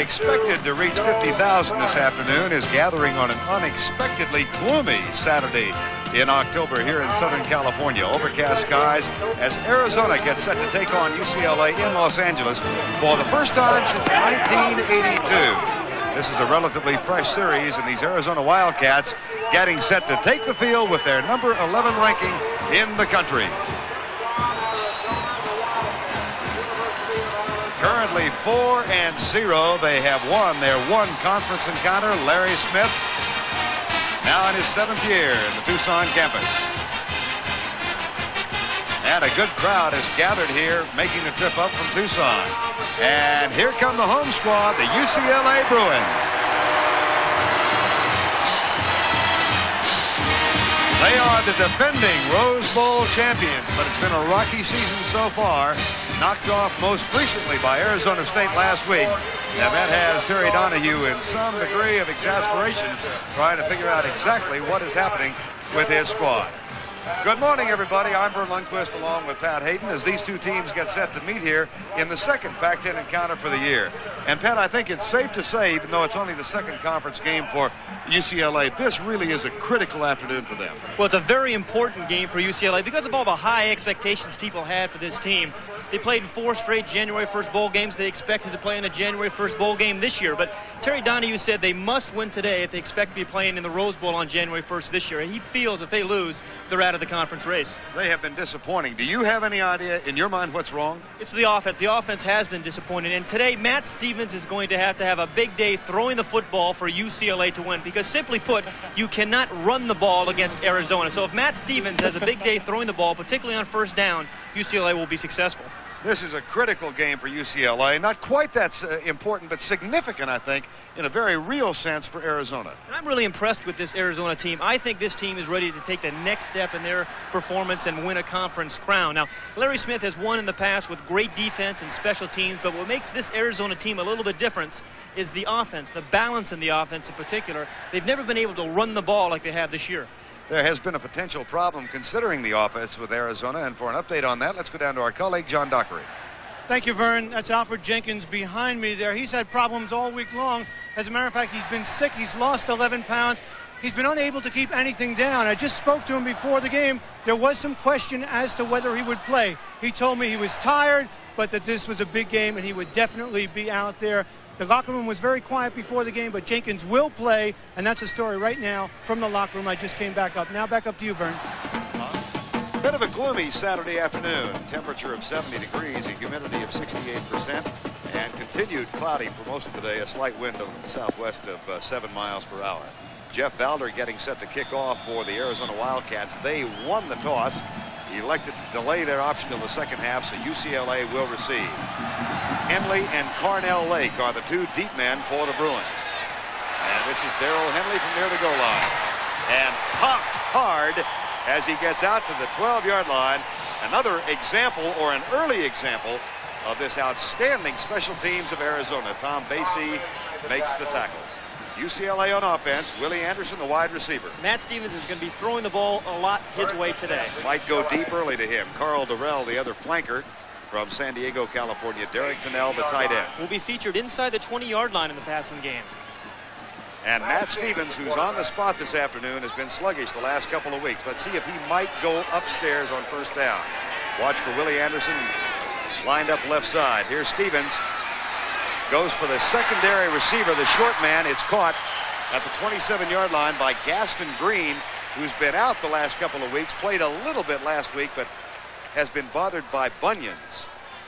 expected to reach 50,000 this afternoon is gathering on an unexpectedly gloomy Saturday in October here in Southern California. Overcast skies as Arizona gets set to take on UCLA in Los Angeles for the first time since 1982. This is a relatively fresh series, and these Arizona Wildcats getting set to take the field with their number 11 ranking in the country. Currently 4-0. They have won their one conference encounter. Larry Smith, now in his 7th year in the Tucson campus. And a good crowd has gathered here, making the trip up from Tucson. And here come the home squad, the UCLA Bruins. They are the defending Rose Bowl champions, but it's been a rocky season so far. Knocked off most recently by Arizona State last week. And that has Terry Donahue in some degree of exasperation, trying to figure out exactly what is happening with his squad. Good morning, everybody. I'm Vern Lundquist along with Pat Hayden as these two teams get set to meet here in the second Pac Ten encounter for the year. And Pat, I think it's safe to say, even though it's only the second conference game for UCLA, this really is a critical afternoon for them. Well, it's a very important game for UCLA because of all the high expectations people had for this team. They played in 4 straight January 1st bowl games. They expected to play in a January 1st bowl game this year. But Terry Donahue said they must win today if they expect to be playing in the Rose Bowl on January 1st this year. He feels if they lose, they're out of the conference race. They have been disappointing. Do you have any idea in your mind what's wrong? It's the offense. The offense has been disappointing. And today, Matt Stevens is going to have a big day throwing the football for UCLA to win. Because simply put, you cannot run the ball against Arizona. So if Matt Stevens has a big day throwing the ball, particularly on first down, UCLA will be successful. This is a critical game for UCLA. Not quite that important, but significant, I think, in a very real sense for Arizona. And I'm really impressed with this Arizona team. I think this team is ready to take the next step in their performance and win a conference crown. Now, Larry Smith has won in the past with great defense and special teams, but what makes this Arizona team a little bit different is the offense, the balance in the offense in particular. They've never been able to run the ball like they have this year. There has been a potential problem considering the offense with Arizona, and for an update on that, let's go down to our colleague John Dockery. Thank you, Vern. That's Ortega Jenkins behind me there. He's had problems all week long. As a matter of fact, he's been sick. He's lost 11 pounds. He's been unable to keep anything down. I just spoke to him before the game. There was some question as to whether he would play. He told me he was tired, but that this was a big game and he would definitely be out there. The locker room was very quiet before the game, but Jenkins will play, and that's a story right now from the locker room. I just came back up. Now back up to you, Vern. Bit of a gloomy Saturday afternoon. Temperature of 70 degrees, a humidity of 68%, and continued cloudy for most of the day. A slight wind of the southwest of 7 miles per hour. Jeff Valder getting set to kick off for the Arizona Wildcats. They won the toss, elected to delay their option till the second half, so UCLA will receive. Henley and Carnell Lake are the two deep men for the Bruins. And this is Darrell Henley from near the goal line. And popped hard as he gets out to the 12-yard line. Another example, or an early example, of this outstanding special teams of Arizona. Tom Basie makes the tackle. UCLA on offense. Willie Anderson, the wide receiver. Matt Stevens is going to be throwing the ball a lot his way today. Might go deep early to him. Carl Durrell, the other flanker from San Diego, California. Derek Tennell, the tight end. Will be featured inside the 20-yard line in the passing game. And Matt Stevens, who's on the spot this afternoon, has been sluggish the last couple of weeks. Let's see if he might go upstairs on first down. Watch for Willie Anderson, lined up left side. Here's Stevens. Goes for the secondary receiver, the short man. It's caught at the 27-yard line by Gaston Green, who's been out the last couple of weeks. Played a little bit last week, but has been bothered by bunions.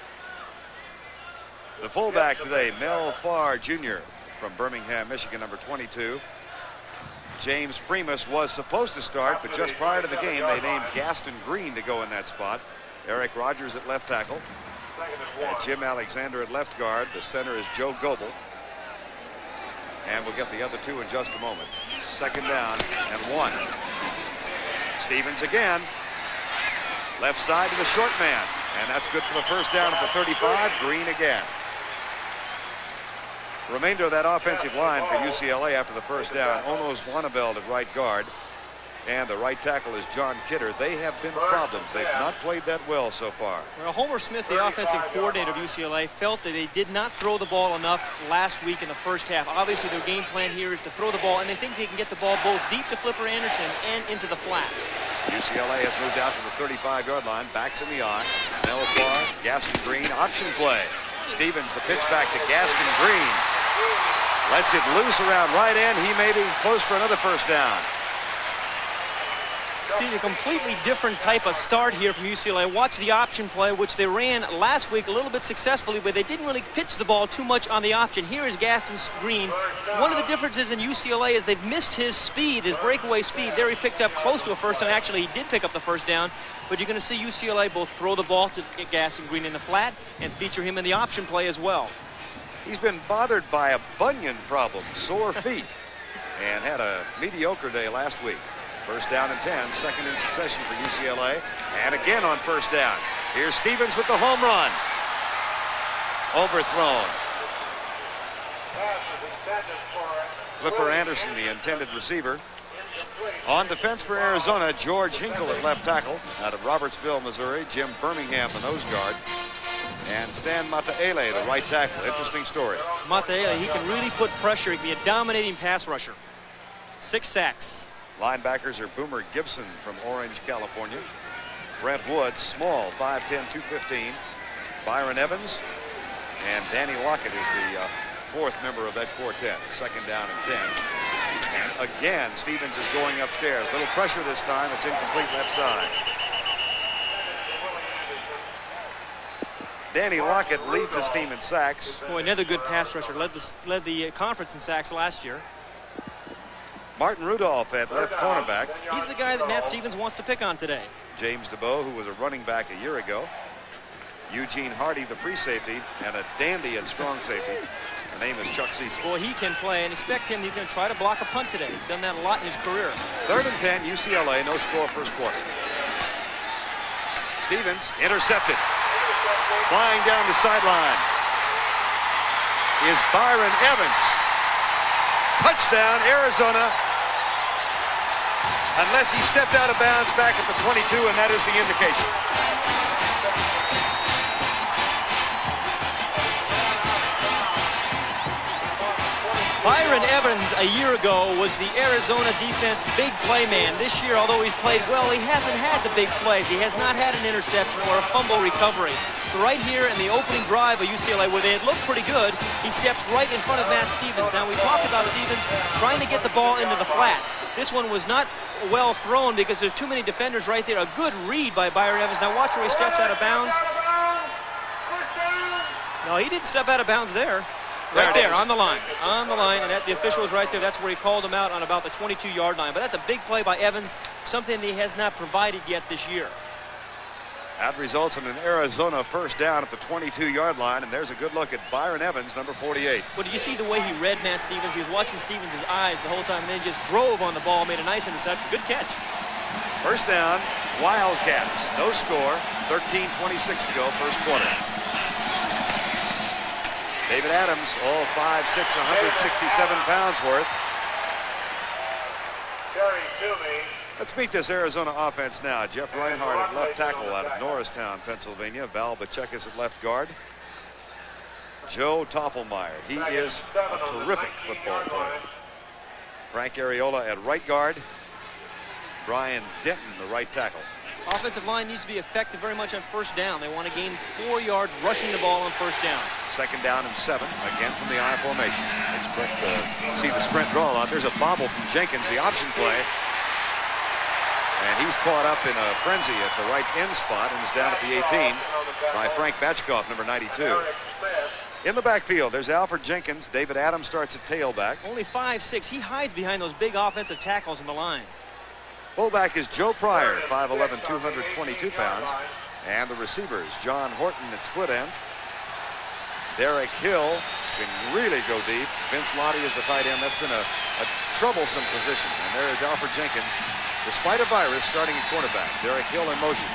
The fullback today, Mel Farr Jr. from Birmingham, Michigan, number 22. James Primus was supposed to start, but just prior to the game, they named Gaston Green to go in that spot. Eric Rogers at left tackle. And Jim Alexander at left guard. The center is Joe Goebel. And we'll get the other two in just a moment. Second down and 1. Stevens again. Left side to the short man. And that's good for the first down at the 35. Green again. Remainder of that offensive line for UCLA after the first down. Ono Swaneveld at right guard. and the right tackle is John Kidder. They have been problems. They've not played that well so far. Well, Homer Smith, the offensive coordinator of UCLA, felt that they did not throw the ball enough last week in the first half. Obviously, their game plan here is to throw the ball, and they think they can get the ball both deep to Flipper Anderson and into the flat. UCLA has moved out to the 35-yard line. Backs in the eye. Melfar, Gaston Green, option play. Stevens, the pitch back to Gaston Green. Lets it loose around right end. He may be close for another first down. See a completely different type of start here from UCLA. Watch the option play, which they ran last week a little bit successfully, but they didn't really pitch the ball too much on the option. Here is Gaston Green. One of the differences in UCLA is they've missed his speed, his breakaway speed. There he picked up close to a first down. Actually, he did pick up the first down, but you're going to see UCLA both throw the ball to get Gaston Green in the flat and feature him in the option play as well. He's been bothered by a bunion problem, sore feet, and had a mediocre day last week. First down and 10, second in succession for UCLA. And again on first down. Here's Stevens with the home run. Overthrown. Flipper Anderson, the intended receiver. On defense for Arizona, George Hinkle at left tackle. Out of Robertsville, Missouri, Jim Birmingham, the nose guard. And Stan Mataele, the right tackle. Interesting story. Mataele, he can really put pressure. He can be a dominating pass rusher. 6 sacks. Linebackers are Boomer Gibson from Orange, California. Brent Woods, small, 5'10", 215. Byron Evans. And Danny Lockett is the fourth member of that quartet. Second down and 10. And again, Stevens is going upstairs. Little pressure this time. It's incomplete left side. Danny Lockett leads his team in sacks. Boy, another good pass rusher. Led the conference in sacks last year. Martin Rudolph at left cornerback. He's the guy that Matt Stevens wants to pick on today. James DeBow, who was a running back a year ago. Eugene Hardy, the free safety, and a dandy at strong safety. The name is Chuck Cecil. Boy, he can play, and expect him. He's going to try to block a punt today. He's done that a lot in his career. Third and 10, UCLA, no score first quarter. Stevens intercepted. Flying down the sideline is Byron Evans. Touchdown, Arizona. Unless he stepped out of bounds back at the 22, and that is the indication. Byron Evans a year ago was the Arizona defense big play man. This year, although he's played well, he hasn't had the big plays. He has not had an interception or a fumble recovery. But right here in the opening drive of UCLA, where they had looked pretty good, he steps right in front of Matt Stevens. Now, we talked about Stevens trying to get the ball into the flat. This one was not well thrown because there's too many defenders right there. A good read by Byron Evans. Now watch where he steps out of bounds. No, he didn't step out of bounds there. Right there, on the line, and that, the official was right there. That's where he called him out on about the 22-yard line. But that's a big play by Evans, something that he has not provided yet this year. That results in an Arizona first down at the 22-yard line, and there's a good look at Byron Evans, number 48. Well, did you see the way he read Matt Stevens? He was watching Stevens' eyes the whole time, and then just drove on the ball, made a nice interception. Good catch. First down, Wildcats. No score, 13:26 to go, first quarter. David Adams, all 5'6", 167 pounds worth. Let's meet this Arizona offense now. Jeff Reinhardt at left tackle out of Norristown, Pennsylvania. Val Bachekis at left guard. Joe Toffelmeyer. He is a terrific football player. Frank Areola at right guard. Brian Denton, the right tackle. Offensive line needs to be effective very much on first down. They want to gain 4 yards rushing the ball on first down. Second down and 7, again from the I formation. Let's see the sprint draw out. There's a bobble from Jenkins, the option play. And he's caught up in a frenzy at the right end spot and is down at the 18 by Frank Batchkoff, number 92. In the backfield, there's Alfred Jenkins. David Adams starts at tailback. Only 5'6". He hides behind those big offensive tackles in the line. Fullback is Joe Pryor, 5'11", 222 pounds. And the receivers, John Horton at split end. Derek Hill can really go deep. Vince Lottie is the tight end. That's been a troublesome position. And there is Alfred Jenkins, despite a virus, starting at cornerback. Derek Hill in motion.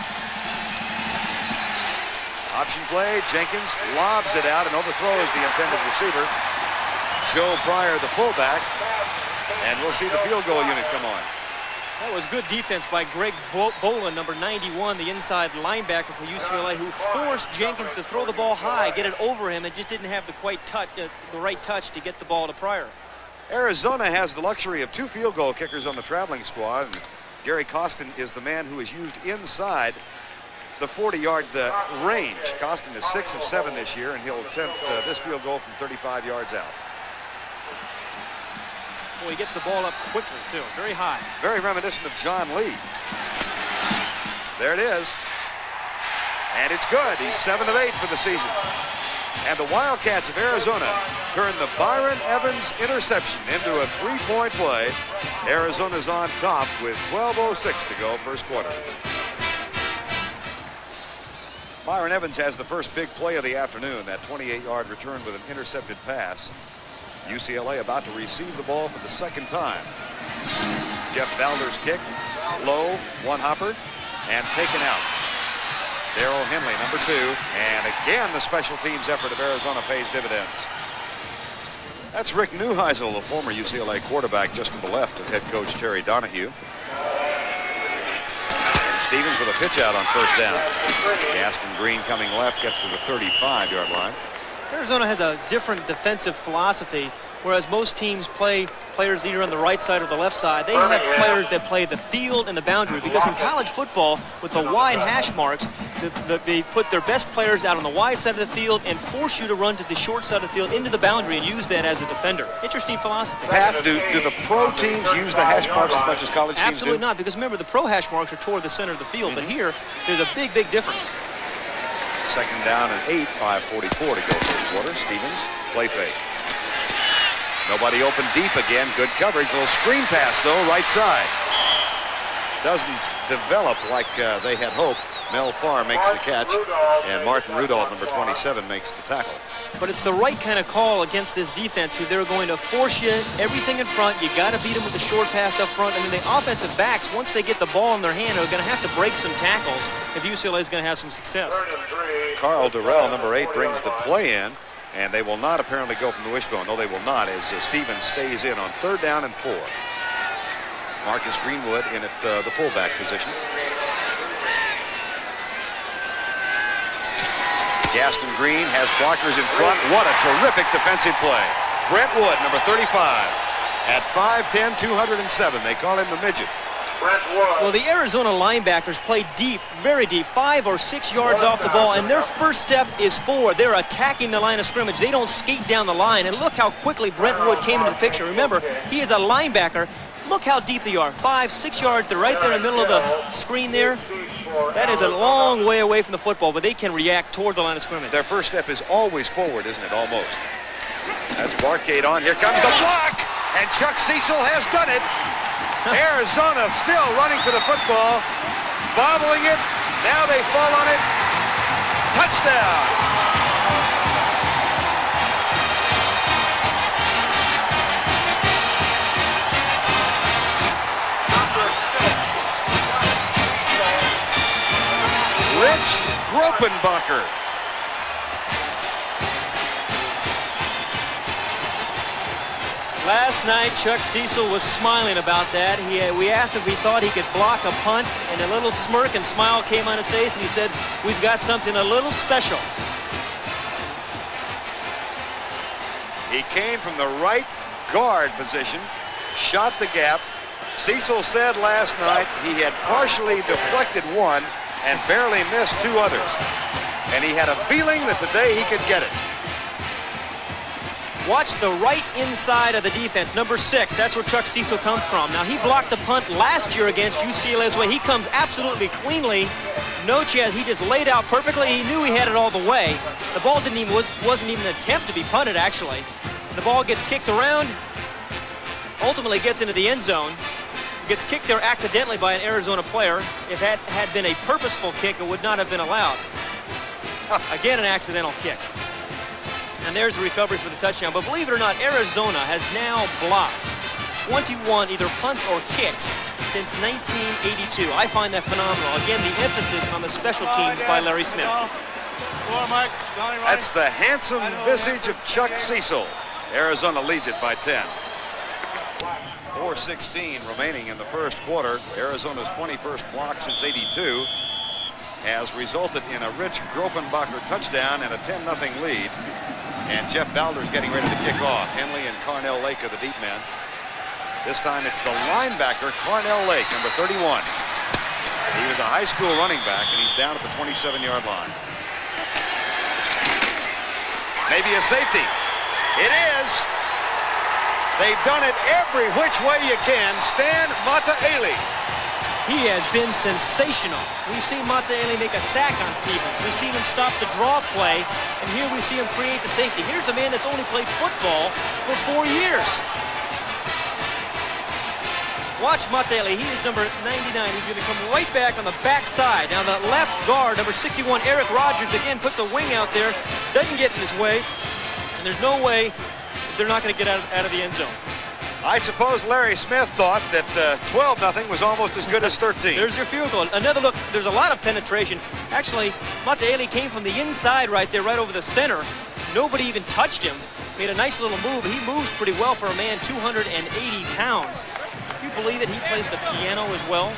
Option play. Jenkins lobs it out and overthrows the intended receiver. Joe Pryor, the fullback. And we'll see the field goal unit come on. That was good defense by Greg Boland, number 91, the inside linebacker for UCLA, who forced Jenkins to throw the ball high, get it over him, and just didn't have the right touch to get the ball to Pryor. Arizona has the luxury of 2 field goal kickers on the traveling squad. And Gary Costin is the man who is used inside the 40-yard range. Costin is 6 of 7 this year, and he'll attempt this field goal from 35 yards out. Well, he gets the ball up quickly, too. Very high. Very reminiscent of John Lee. There it is. And it's good. He's 7 of 8 for the season. And the Wildcats of Arizona turn the Byron Evans interception into a 3-point play. Arizona's on top with 12:06 to go, first quarter. Byron Evans has the first big play of the afternoon, that 28-yard return with an intercepted pass. UCLA about to receive the ball for the second time. Jeff Valder's kick, low, one-hopper, and taken out. Darrell Henley, number 2, and again the special teams effort of Arizona pays dividends. That's Rick Neuheisel, the former UCLA quarterback, just to the left of head coach Terry Donahue. Stevens with a pitch out on first down. Gaston Green coming left, gets to the 35-yard line. Arizona has a different defensive philosophy, whereas most teams play players either on the right side or the left side. They have players that play the field and the boundary, because in college football, with the wide hash marks, they put their best players out on the wide side of the field and force you to run to the short side of the field into the boundary and use that as a defender. Interesting philosophy. Pat, do the pro teams use the hash marks as much as college teams do? Absolutely not, because remember, the pro hash marks are toward the center of the field, but here, there's a big, big difference. Second down and 8, 5:44 to go first quarter. Stevens, play fake. Nobody open deep again. Good coverage. A little screen pass, though, right side. Doesn't develop like they had hoped. Mel Farr makes the catch, and Martin Rudolph, number 27, makes the tackle. But it's the right kind of call against this defense, who they're going to force you everything in front. You got to beat them with the short pass up front. I mean, the offensive backs, once they get the ball in their hand, are going to have to break some tackles if UCLA is going to have some success. Carl Durrell, number 8, brings the play in, and they will not apparently go from the wishbone. No, they will not, as Stevens stays in on 3rd down and 4. Marcus Greenwood in at the fullback position. Gaston Green has blockers in front. What a terrific defensive play. Brent Wood, number 35, at 5'10", 207. They call him the midget. Well, the Arizona linebackers play deep, very deep, 5 or 6 yards off the ball, and their first step is forward. They're attacking the line of scrimmage. They don't skate down the line, and look how quickly Brent Wood came into the picture. Remember, he is a linebacker. Look how deep they are, 5, 6 yards. They're right there in the middle of the screen there. That is a long way away from the football, but they can react toward the line of scrimmage. Their first step is always forward, isn't it? Almost. That's Barcade on. Here comes the block, and Chuck Cecil has done it. Arizona still running for the football, bobbling it. Now they fall on it. Touchdown. Rich Gropenbacher. Last night, Chuck Cecil was smiling about that. We asked him if he thought he could block a punt, and a little smirk and smile came on his face, and he said, "We've got something a little special." He came from the right guard position, shot the gap. Cecil said last night he had partially deflected one and barely missed 2 others. And he had a feeling that today he could get it. Watch the right inside of the defense, number 6. That's where Chuck Cecil comes from. Now, he blocked the punt last year against UCLA's way. He comes absolutely cleanly. No chance. He just laid out perfectly. He knew he had it all the way. The ball wasn't even an attempt to be punted, actually. The ball gets kicked around, ultimately gets into the end zone. Gets kicked there accidentally by an Arizona player. If that had been a purposeful kick, it would not have been allowed. Again, an accidental kick. And there's the recovery for the touchdown. But believe it or not, Arizona has now blocked 21 either punts or kicks since 1982. I find that phenomenal. Again, the emphasis on the special teams by Larry Smith. That's the handsome visage of Chuck Cecil. Arizona leads it by 10. 4:16 remaining in the first quarter. Arizona's 21st block since '82 has resulted in a Rich Grofenbacher touchdown and a 10-0 lead. And Jeff Bowder's getting ready to kick off. Henley and Carnell Lake are the deep men. This time it's the linebacker, Carnell Lake, number 31. He was a high school running back, and he's down at the 27-yard line. Maybe a safety. It is. They've done it every which way you can. Stan Mataele. He has been sensational. We've seen Mataele make a sack on Stevens. We've seen him stop the draw play, and here we see him create the safety. Here's a man that's only played football for 4 years. Watch Mataele. He is number 99. He's going to come right back on the backside. Now the left guard, number 61, Eric Rogers, again puts a wing out there. Doesn't get in his way. And there's no way they're not going to get out of the end zone. I suppose Larry Smith thought that 12-0 was almost as good as 13. There's your field goal. Another look. There's a lot of penetration. Actually, Mataele came from the inside right there, right over the center. Nobody even touched him. Made a nice little move. He moves pretty well for a man 280 pounds. Can you believe it? He plays the piano as well.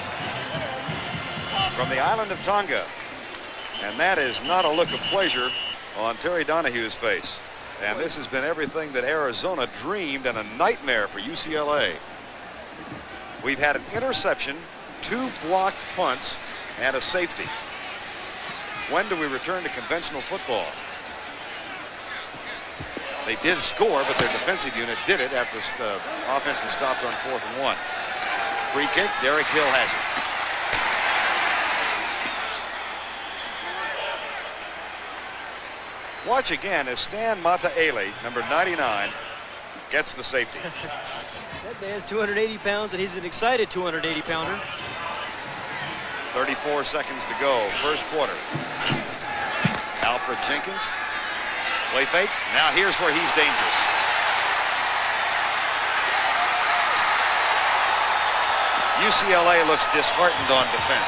From the island of Tonga. And that is not a look of pleasure on Terry Donahue's face. And this has been everything that Arizona dreamed and a nightmare for UCLA. We've had an interception, 2 blocked punts, and a safety. When do we return to conventional football? They did score, but their defensive unit did it after the offense was stopped on 4th and 1. Free kick, Derek Hill has it. Watch again as Stan Mataele, number 99, gets the safety. That man's 280 pounds, and he's an excited 280-pounder. 34 seconds to go, first quarter. Alfred Jenkins, play fake. Now here's where he's dangerous. UCLA looks disheartened on defense.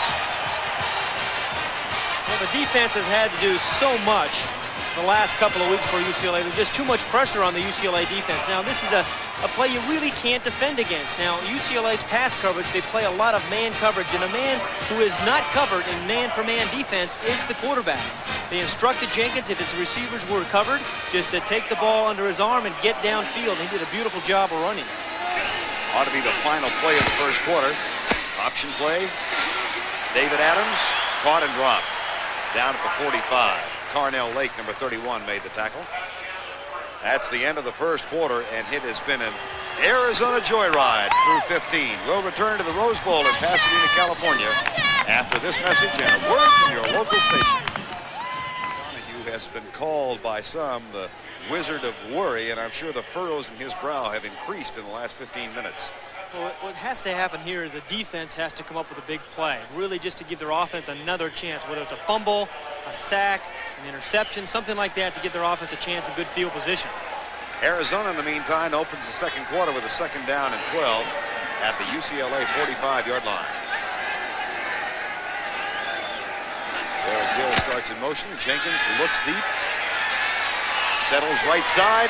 Well, the defense has had to do so much the last couple of weeks for UCLA. There's just too much pressure on the UCLA defense. Now, this is a play you really can't defend against. Now, UCLA's pass coverage, they play a lot of man coverage, and a man who is not covered in man-for-man defense is the quarterback. They instructed Jenkins, if his receivers were covered, just to take the ball under his arm and get downfield. He did a beautiful job of running. Ought to be the final play of the first quarter. Option play. David Adams, caught and dropped. Down at the 45. Carnell Lake, number 31, made the tackle. That's the end of the first quarter, and it has been an Arizona joyride through 15. We'll return to the Rose Bowl in Pasadena, California, after this message and a word from your local station. Donahue has been called by some the Wizard of Worry, and I'm sure the furrows in his brow have increased in the last 15 minutes. Well, what has to happen here, the defense has to come up with a big play, really just to give their offense another chance, whether it's a fumble, a sack, an interception, something like that to give their offense a chance of good field position. Arizona, in the meantime, opens the second quarter with a 2nd down and 12 at the UCLA 45-yard line. Derek Hill starts in motion. Jenkins looks deep. Settles right side.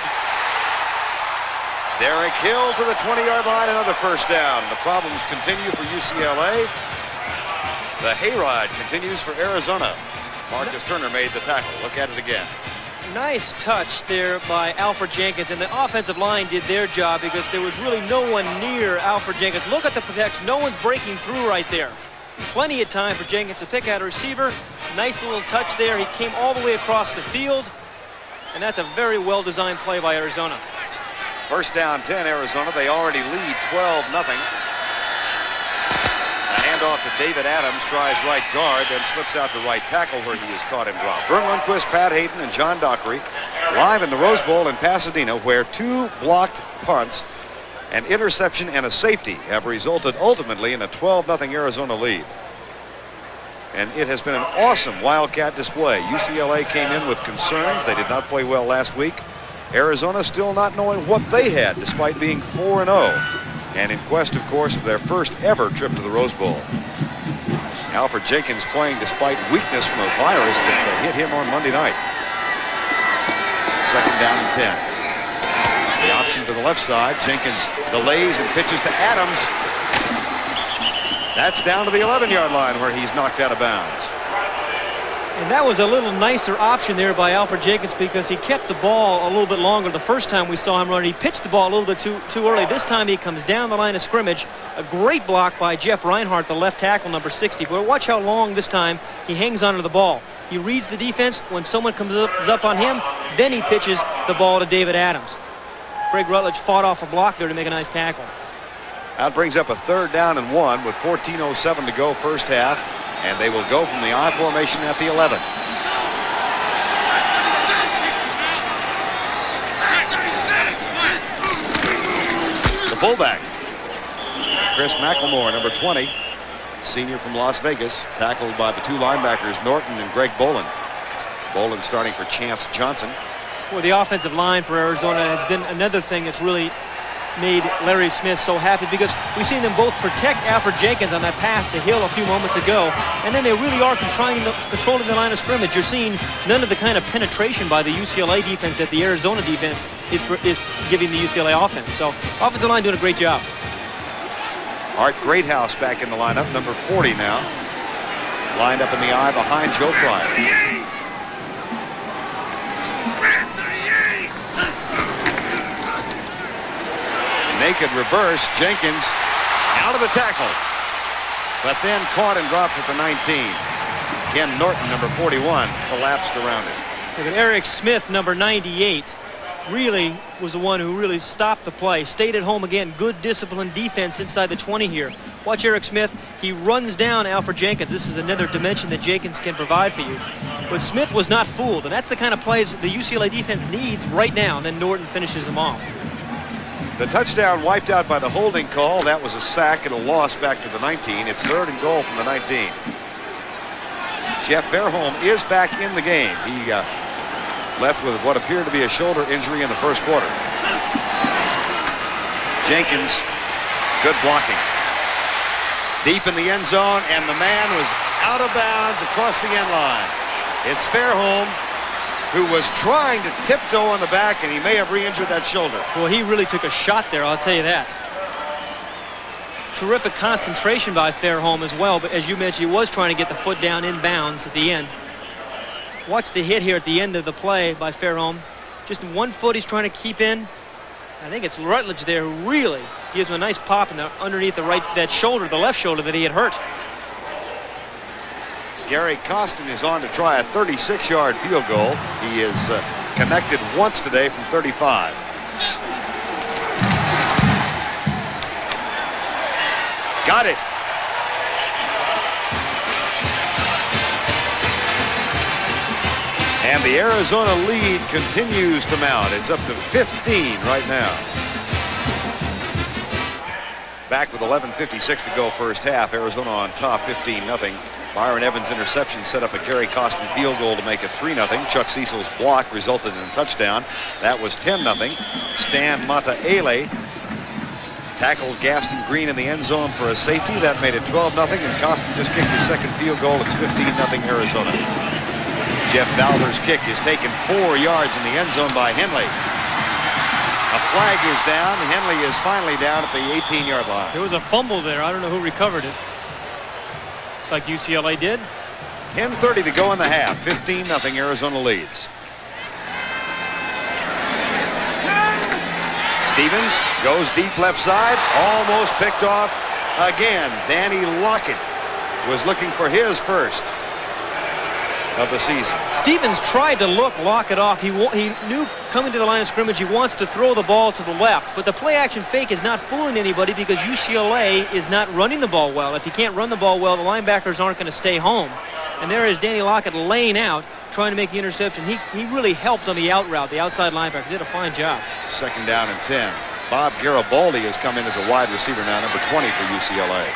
Derek Hill to the 20-yard line, another first down. The problems continue for UCLA. The hayride continues for Arizona. Marcus Turner made the tackle. Look at it again. Nice touch there by Alfred Jenkins, and the offensive line did their job because there was really no one near Alfred Jenkins. Look at the protection. No one's breaking through right there. Plenty of time for Jenkins to pick out a receiver. Nice little touch there. He came all the way across the field, and that's a very well-designed play by Arizona. First down 10, Arizona. They already lead 12-0. A handoff to David Adams, tries right guard, then slips out to right tackle where he is caught and dropped. Vern Lundquist, Pat Hayden, and John Dockery live in the Rose Bowl in Pasadena, where 2 blocked punts, an interception, and a safety have resulted ultimately in a 12-0 Arizona lead. And it has been an awesome Wildcat display. UCLA came in with concerns. They did not play well last week. Arizona still not knowing what they had despite being 4-0 and in quest, of course, of their first ever trip to the Rose Bowl. Alfred Jenkins playing despite weakness from a virus that hit him on Monday night. 2nd down and 10. The option to the left side. Jenkins delays and pitches to Adams. That's down to the 11-yard line where he's knocked out of bounds. And that was a little nicer option there by Alfred Jenkins because he kept the ball a little bit longer. The first time we saw him run, he pitched the ball a little bit too early. This time he comes down the line of scrimmage. A great block by Jeff Reinhardt, the left tackle, number 60. But watch how long this time he hangs onto the ball. He reads the defense. When someone comes up on him, then he pitches the ball to David Adams. Craig Rutledge fought off a block there to make a nice tackle. That brings up a 3rd down and 1 with 14:07 to go first half. And they will go from the I formation at the 11. The fullback, Chris McLemore, number 20, senior from Las Vegas, tackled by the 2 linebackers, Norton and Greg Bolin. Bolin starting for Chance Johnson. Well, the offensive line for Arizona has been another thing that's really made Larry Smith so happy because we've seen them both protect Alfred Jenkins on that pass to Hill a few moments ago, and then they really are controlling the line of scrimmage. You're seeing none of the kind of penetration by the UCLA defense that the Arizona defense is giving the UCLA offense. So offensive line doing a great job. Art Greathouse back in the lineup, number 40 now. Lined up in the I behind Joe Pryor. Naked reverse, Jenkins out of the tackle, but then caught and dropped at the 19. Ken Norton, number 41, collapsed around it. Look at Eric Smith, number 98, really was the one who really stopped the play. Stayed at home again. Good disciplined defense inside the 20 here. Watch Eric Smith. He runs down Alfred Jenkins. This is another dimension that Jenkins can provide for you. But Smith was not fooled, and that's the kind of plays the UCLA defense needs right now, and then Norton finishes him off. The touchdown wiped out by the holding call. That was a sack and a loss back to the 19. It's 3rd and goal from the 19. Jeff Fairholm is back in the game. He left with what appeared to be a shoulder injury in the first quarter. Jenkins, good blocking. Deep in the end zone, and the man was out of bounds across the end line. It's Fairholm, who was trying to tiptoe on the back, and he may have re-injured that shoulder. Well, he really took a shot there, I'll tell you that. Terrific concentration by Fairholm as well, but as you mentioned, he was trying to get the foot down in bounds at the end. Watch the hit here at the end of the play by Fairholm. Just 1 foot he's trying to keep in. I think it's Rutledge there who really gives him a nice pop in the, underneath that shoulder, the left shoulder that he had hurt. Gary Costin is on to try a 36-yard field goal. He is connected once today from 35. Got it. And the Arizona lead continues to mount. It's up to 15 right now. Back with 11:56 to go first half. Arizona on top 15-0. Byron Evans' interception set up a Gary Costin field goal to make it 3-0. Chuck Cecil's block resulted in a touchdown. That was 10-0. Stan Mataele tackled Gaston Green in the end zone for a safety. That made it 12-0. And Costin just kicked his second field goal. It's 15-0 Arizona. Jeff Bowler's kick is taken 4 yards in the end zone by Henley. A flag is down. Henley is finally down at the 18-yard line. There was a fumble there. I don't know who recovered it. Looks like UCLA did. 10:30 to go in the half. 15-0 Arizona leads. Stevens goes deep left side. Almost picked off again. Danny Lockett was looking for his first of the season. Stevens tried to lock it off. He knew coming to the line of scrimmage he wants to throw the ball to the left, but the play action fake is not fooling anybody because UCLA is not running the ball well. If you can't run the ball well, the linebackers aren't going to stay home. And there is Danny Lockett laying out, trying to make the interception. He really helped on the out route. The outside linebacker did a fine job. 2nd down and 10. Bob Garibaldi has come in as a wide receiver now, number 20 for UCLA.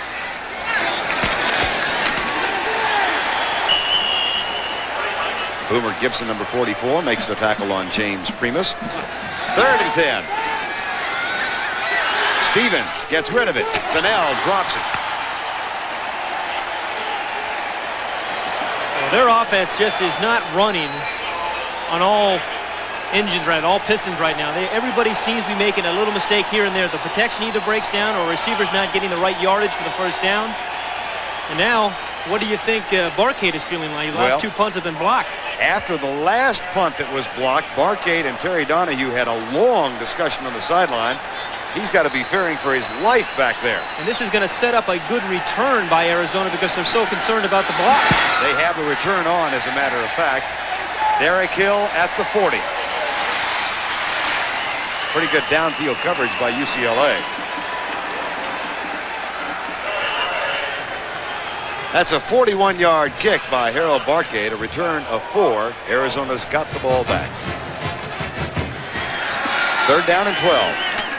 Boomer Gibson, number 44, makes the tackle on James Primus. 3rd and 10. Stevens gets rid of it. Fennell drops it. Well, their offense just is not running on all engines right, all pistons right now. Everybody seems to be making a little mistake here and there. The protection either breaks down or receiver's not getting the right yardage for the first down. And now, what do you think Barcade is feeling like? The last two punts have been blocked. After the last punt that was blocked, Barcade and Terry Donahue had a long discussion on the sideline. He's got to be fearing for his life back there. And this is going to set up a good return by Arizona because they're so concerned about the block. They have the return on, as a matter of fact. Derek Hill at the 40. Pretty good downfield coverage by UCLA. That's a 41-yard kick by Harold Barcade, a return of 4. Arizona's got the ball back. 3rd down and 12.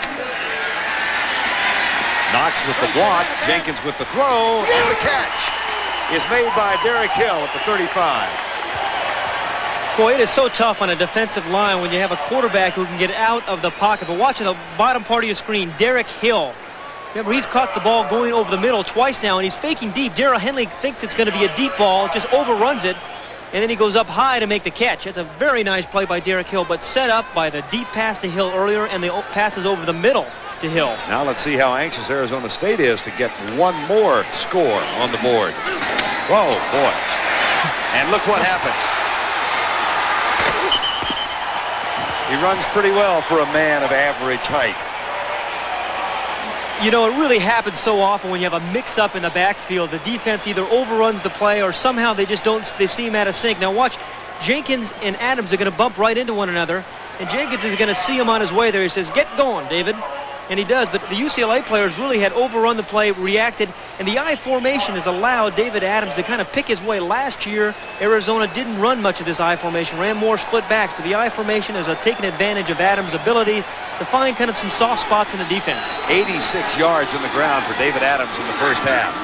Knox with the block, Jenkins with the throw, and the catch is made by Derek Hill at the 35. Boy, it is so tough on a defensive line when you have a quarterback who can get out of the pocket. But watching the bottom part of your screen, Derek Hill. Remember, he's caught the ball going over the middle twice now, and he's faking deep. Darrell Henley thinks it's going to be a deep ball, just overruns it, and then he goes up high to make the catch. That's a very nice play by Derek Hill, but set up by the deep pass to Hill earlier and the passes over the middle to Hill. Now let's see how anxious Arizona State is to get one more score on the board. Whoa, boy. And look what happens. He runs pretty well for a man of average height. You know, it really happens so often when you have a mix-up in the backfield. The defense either overruns the play or somehow they just don't, they seem out of sync. Now watch, Jenkins and Adams are going to bump right into one another, and Jenkins is going to see him on his way there. He says, "Get going, David." And he does, but the UCLA players really had overrun the play, reacted, and the I formation has allowed David Adams to kind of pick his way. Last year, Arizona didn't run much of this I formation, ran more split backs, but the I formation has taken advantage of Adams' ability to find kind of some soft spots in the defense. 86 yards on the ground for David Adams in the first half.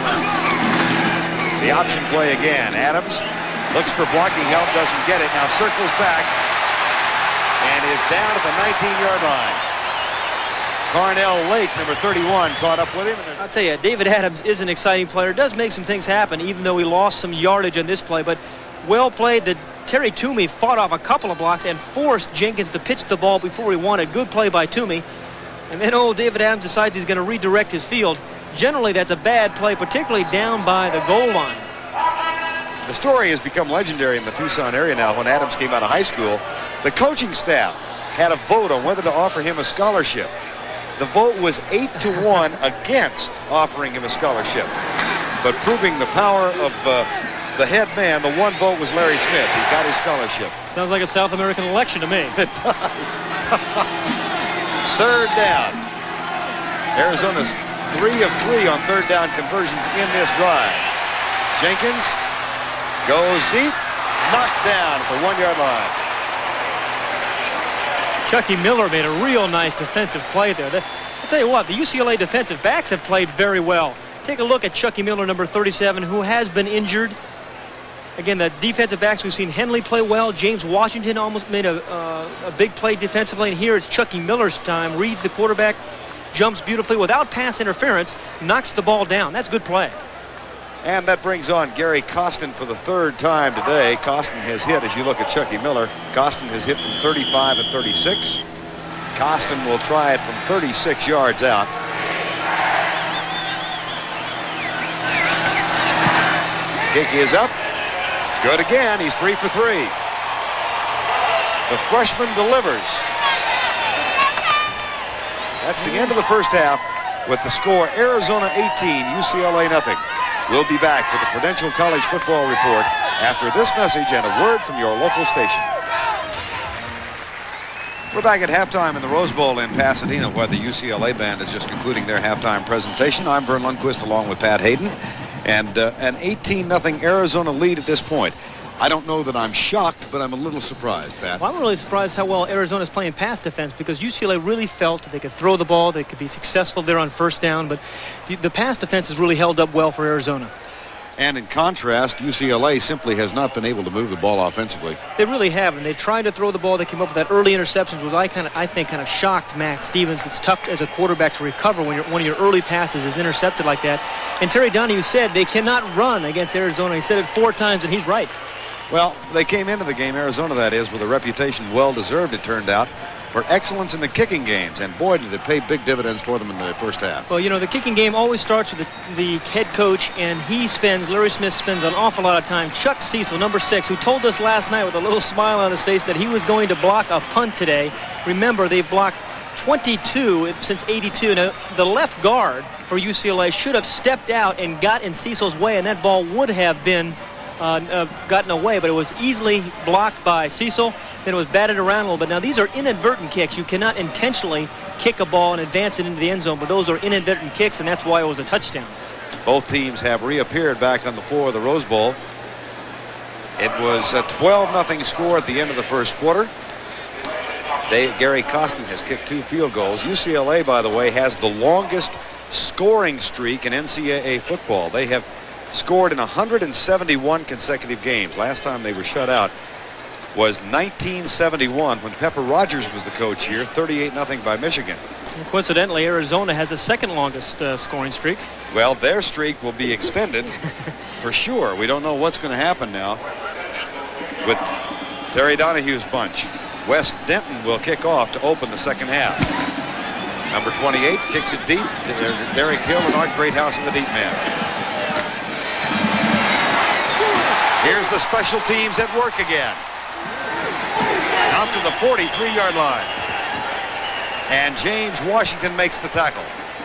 The option play again. Adams looks for blocking help, doesn't get it, now circles back and is down at the 19-yard line. Carnell Lake, number 31, caught up with him. I'll tell you, David Adams is an exciting player. Does make some things happen, even though he lost some yardage on this play. But well played. Terry Toomey fought off a couple of blocks and forced Jenkins to pitch the ball before he wanted. Good play by Toomey. And then old David Adams decides he's going to redirect his field. Generally, that's a bad play, particularly down by the goal line. The story has become legendary in the Tucson area now. When Adams came out of high school, the coaching staff had a vote on whether to offer him a scholarship. The vote was 8-1 against offering him a scholarship. But proving the power of the head man, the one vote was Larry Smith. He got his scholarship. Sounds like a South American election to me. It does. 3rd down. Arizona's 3 of 3 on 3rd down conversions in this drive. Jenkins goes deep, knocked down at the 1-yard line. Chucky Miller made a real nice defensive play there. I'll tell you what, the UCLA defensive backs have played very well. Take a look at Chucky Miller, number 37, who has been injured. Again, the defensive backs, we've seen Henley play well. James Washington almost made a big play defensively. And here it's Chucky Miller's time. Reads the quarterback, jumps beautifully without pass interference, knocks the ball down. That's good play. And that brings on Gary Costin for the 3rd time today. Costin has hit, as you look at Chucky Miller, Costin has hit from 35 and 36. Costin will try it from 36 yards out. Kick is up. Good again. He's 3 for 3. The freshman delivers. That's the end of the first half with the score Arizona 18, UCLA nothing. We'll be back with the Prudential College Football Report after this message and a word from your local station. We're back at halftime in the Rose Bowl in Pasadena, where the UCLA band is just concluding their halftime presentation. I'm Vern Lundquist along with Pat Hayden, and an 18-0 Arizona lead at this point. I don't know that I'm shocked, but I'm a little surprised, Pat. Well, I'm really surprised how well Arizona's playing pass defense, because UCLA really felt they could throw the ball, they could be successful there on 1st down, but the pass defense has really held up well for Arizona. And in contrast, UCLA simply has not been able to move the ball offensively. They really haven't. They tried to throw the ball. They came up with that early interceptions, which I think kind of shocked Matt Stevens. It's tough as a quarterback to recover when one of your early passes is intercepted like that. And Terry Donahue said they cannot run against Arizona. He said it 4 times, and he's right. Well, they came into the game, Arizona that is, with a reputation well-deserved, it turned out, for excellence in the kicking games. And boy, did it pay big dividends for them in the first half. Well, you know, the kicking game always starts with the head coach, and Larry Smith spends an awful lot of time. Chuck Cecil, number 6, who told us last night with a little smile on his face that he was going to block a punt today. Remember, they've blocked 22 since '82. Now, the left guard for UCLA should have stepped out and got in Cecil's way, and that ball would have been gotten away, but it was easily blocked by Cecil. Then it was batted around a little bit. Now, these are inadvertent kicks. You cannot intentionally kick a ball and advance it into the end zone, but those are inadvertent kicks, and that's why it was a touchdown. Both teams have reappeared back on the floor of the Rose Bowl. It was a 12-0 score at the end of the first quarter. Gary Costin has kicked 2 field goals. UCLA, by the way, has the longest scoring streak in NCAA football. They have scored in 171 consecutive games. Last time they were shut out was 1971 when Pepper Rogers was the coach here, 38-0 by Michigan. And coincidentally, Arizona has the second longest scoring streak. Well, their streak will be extended for sure. We don't know what's going to happen now with Terry Donahue's bunch. Wes Denton will kick off to open the second half. Number 28 kicks it deep to Derek Hill and Art Greathouse in the deep man. Here's the special teams at work again. Out to the 43-yard line. And James Washington makes the tackle.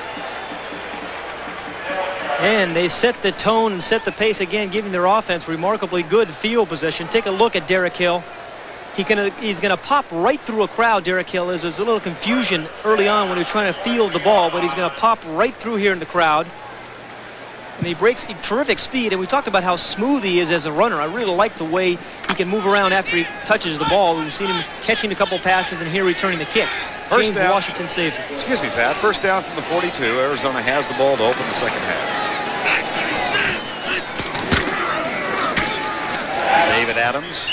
And they set the tone and set the pace again, giving their offense remarkably good field position. Take a look at Derek Hill. He's gonna pop right through a crowd. Derek Hill is. There's a little confusion early on when he was trying to field the ball, but he's gonna pop right through here in the crowd. And he breaks terrific speed, and we talked about how smooth he is as a runner. I really like the way he can move around after he touches the ball. We've seen him catching a couple passes and here returning the kick. First down. Washington saves it. Excuse me, Pat. First down from the 42. Arizona has the ball to open the second half. David Adams.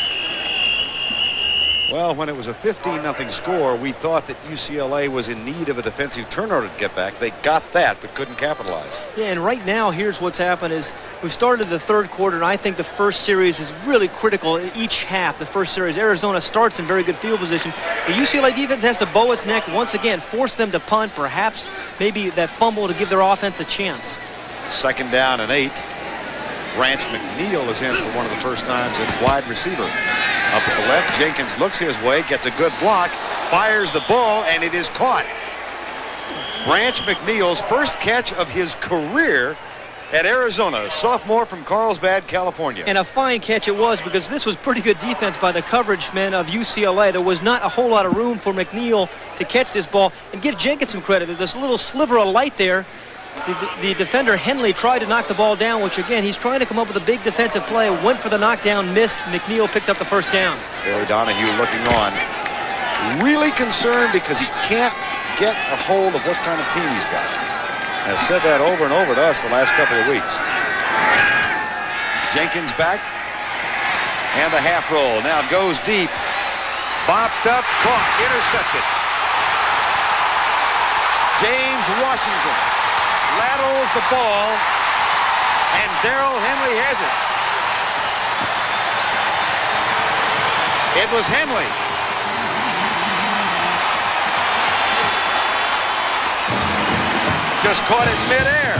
Well, when it was a 15-0 score, we thought that UCLA was in need of a defensive turnover to get back. They got that, but couldn't capitalize. Yeah, and right now, here's what's happened is we've started the third quarter, and I think the first series is really critical in each half. The first series, Arizona starts in very good field position. The UCLA defense has to bow its neck once again, force them to punt, perhaps maybe that fumble to give their offense a chance. Second down and 8. Branch McNeil is in for one of the first times as wide receiver. Up at the left, Jenkins looks his way, gets a good block, fires the ball, and it is caught. Branch McNeil's first catch of his career at Arizona, a sophomore from Carlsbad, California. And a fine catch it was, because this was pretty good defense by the coverage men of UCLA. There was not a whole lot of room for McNeil to catch this ball. And give Jenkins some credit. There's this little sliver of light there. The defender, Henley, tried to knock the ball down, which, again, he's trying to come up with a big defensive play. Went for the knockdown, missed. McNeil picked up the first down. Terry Donahue looking on. Really concerned because he can't get a hold of what kind of team he's got. Has said that over and over to us the last couple of weeks. Jenkins back. And the half roll. Now goes deep. Bopped up, caught, intercepted. James Washington laterals the ball, and Darrell Henley has it. It was Henley. Just caught it midair.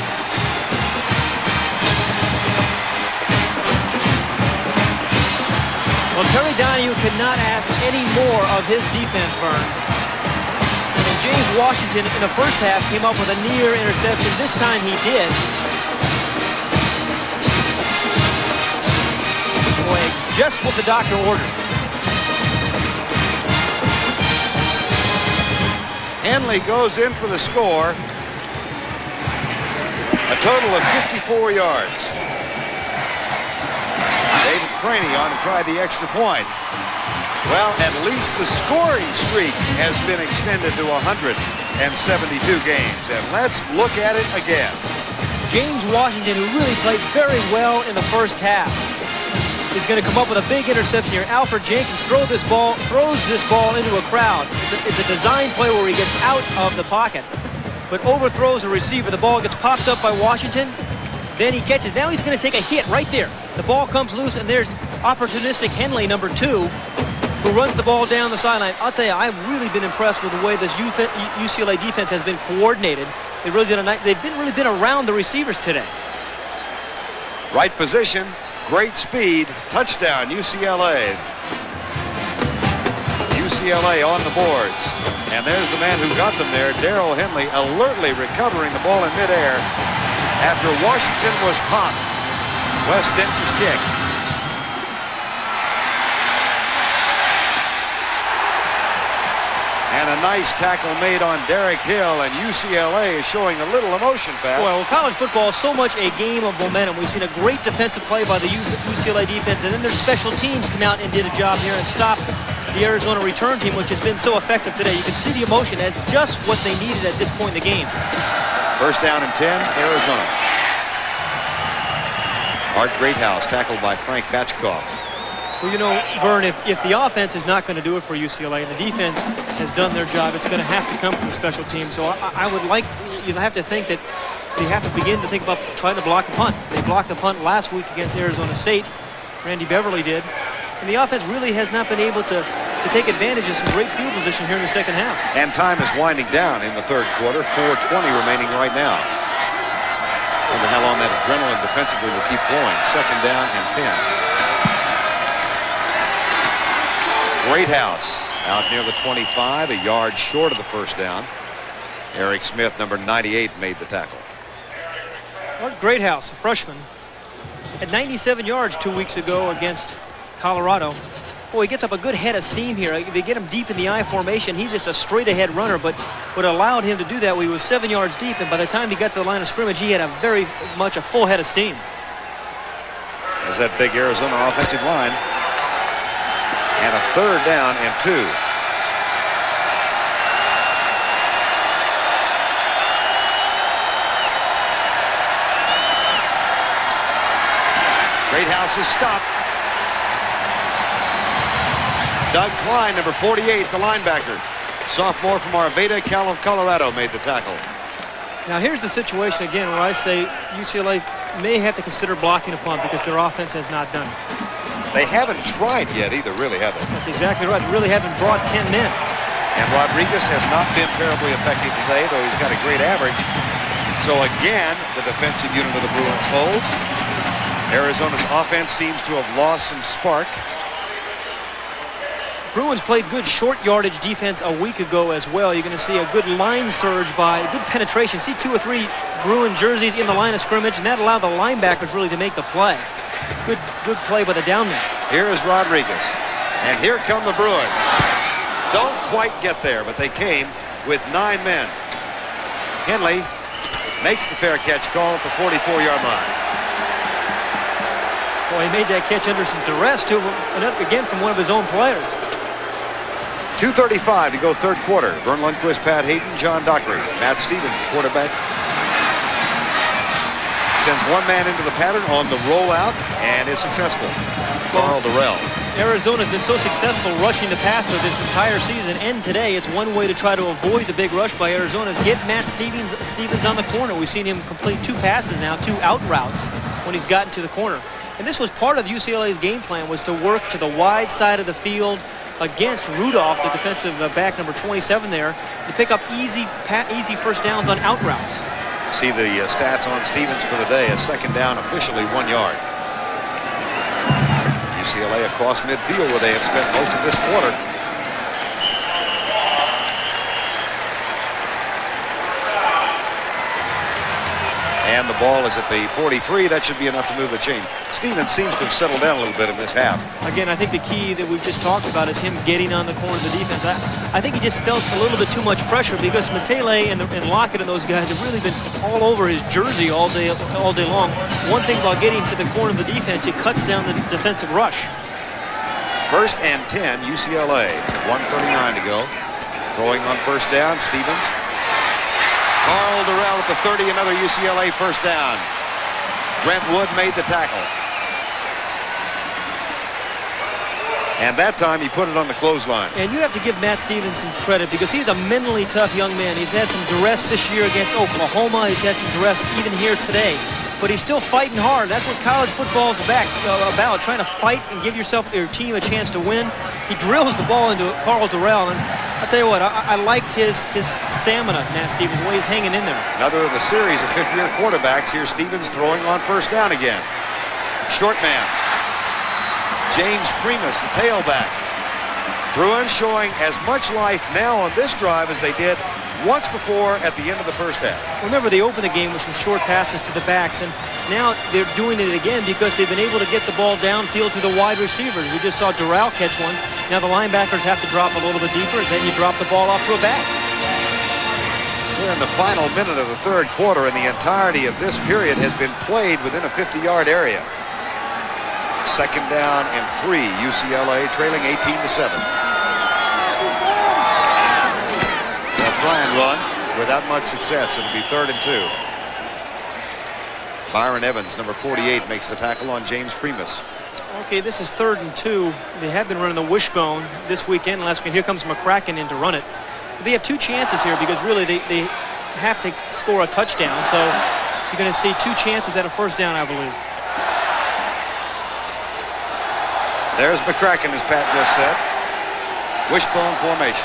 Well, Terry Donahue could not ask any more of his defense, Vern. James Washington in the first half came up with a near interception. This time he did. Boy, just what the doctor ordered. Henley goes in for the score. A total of 54 yards. David Craney on to try the extra point. Well, at least the scoring streak has been extended to 172 games. And let's look at it again. James Washington, who really played very well in the first half, is going to come up with a big interception here. Alfred Jenkins throws this ball into a crowd. It's a design play where he gets out of the pocket, but overthrows a receiver. The ball gets popped up by Washington. Then he catches. Now he's going to take a hit right there. The ball comes loose, and there's opportunistic Henley, number 2, who runs the ball down the sideline. I'll tell you, I've really been impressed with the way this UCLA defense has been coordinated. They've really been around the receivers today. Right position, great speed, touchdown UCLA. UCLA on the boards. And there's the man who got them there, Darrell Henley, alertly recovering the ball in midair after Washington was popped. Wes Denton's kick. And a nice tackle made on Derek Hill, and UCLA is showing a little emotion, Pat. Well, college football is so much a game of momentum. We've seen a great defensive play by the UCLA defense, and then their special teams come out and did a job here and stopped the Arizona return team, which has been so effective today. You can see the emotion as just what they needed at this point in the game. First down and 10, Arizona. Art Greathouse tackled by Frank Batchkoff. Well, you know, Vern, if the offense is not going to do it for UCLA and the defense has done their job, it's going to have to come from the special team. So I would like, you'd have to think that they have to begin to think about trying to block a punt. They blocked a punt last week against Arizona State. Randy Beverly did. And the offense really has not been able to take advantage of some great field position here in the second half. And time is winding down in the third quarter. 4:20 remaining right now. Wonder how long that adrenaline defensively will keep flowing. Second down and 10. Greathouse out near the 25, a yard short of the first down. Eric Smith, number 98, made the tackle. Art Greathouse, a freshman, had 97 yards 2 weeks ago against Colorado. Boy, he gets up a good head of steam here. They get him deep in the I formation. He's just a straight-ahead runner, but what allowed him to do that, he was 7 yards deep, and by the time he got to the line of scrimmage, he had a very much a full head of steam. There's that big Arizona offensive line. And a third down and 2. Greathouse is stopped. Doug Klein, number 48, the linebacker. Sophomore from Arvada, Colorado, made the tackle. Now here's the situation again where I say UCLA may have to consider blocking a punt because their offense has not done it. They haven't tried yet either, really, have they? That's exactly right. They really haven't brought 10 men. And Rodriguez has not been terribly effective today, though he's got a great average. So again, the defensive unit of the Bruins holds. Arizona's offense seems to have lost some spark. Bruins played good short yardage defense a week ago as well. You're going to see a good line surge by good penetration. See 2 or 3 Bruin jerseys in the line of scrimmage, and that allowed the linebackers really to make the play. Good play by the down man. Here is Rodriguez, and here come the Bruins. Don't quite get there, but they came with 9 men. Henley makes the fair catch call at the 44-yard line. Boy, he made that catch under some duress, too, again from one of his own players. 2:35 to go third quarter. Vern Lundquist, Pat Hayden, John Dockery. Matt Stevens, the quarterback, sends one man into the pattern on the rollout and is successful. Carl Durrell. Arizona's been so successful rushing the passer this entire season, and today it's one way to try to avoid the big rush by Arizona is get Matt Stevens on the corner. We've seen him complete 2 passes now, 2 out routes when he's gotten to the corner. And this was part of UCLA's game plan, was to work to the wide side of the field against Rudolph, the defensive back, number 27 there, to pick up easy first downs on out routes. See the stats on Stevens for the day. A second down, officially 1 yard. UCLA across midfield where they have spent most of this quarter. And the ball is at the 43. That should be enough to move the chain. Stevens seems to have settled down a little bit in this half. Again, I think the key that we've just talked about is him getting on the corner of the defense. I think he just felt a little bit too much pressure because Matele and Lockett and those guys have really been all over his jersey all day long. One thing about getting to the corner of the defense, it cuts down the defensive rush. First and 10, UCLA. 1:39 to go. Going on first down, Stevens. Carl Durrell at the 30, another UCLA first down. Brent Wood made the tackle. And that time he put it on the clothesline. And you have to give Matt Stevens some credit because he's a mentally tough young man. He's had some duress this year against Oklahoma. He's had some duress even here today. but he's still fighting hard. That's what college football is about, trying to fight and give your team a chance to win. He drills the ball into Carl Durrell, and I'll tell you what, I like his stamina, Matt Stevens, the way he's hanging in there. Another of the series of fifth-year quarterbacks. Here's Stevens throwing on first down again. Short man. James Primus, the tailback. Bruins showing as much life now on this drive as they did once before at the end of the first half. Remember, they opened the game with some short passes to the backs, and now they're doing it again because they've been able to get the ball downfield to the wide receivers. We just saw Durrell catch one. Now the linebackers have to drop a little bit deeper, then you drop the ball off to a back. We're in the final minute of the third quarter, and the entirety of this period has been played within a 50-yard area. Second down and 3, UCLA trailing 18-7. Try and run without much success. It'll be 3rd and 2. Byron Evans, number 48, makes the tackle on James Primus. Okay, this is 3rd and 2. They have been running the wishbone this weekend. Last week, here comes McCracken in to run it. But they have 2 chances here because really they have to score a touchdown. So you're going to see 2 chances at a first down, I believe. There's McCracken, as Pat just said. Wishbone formation.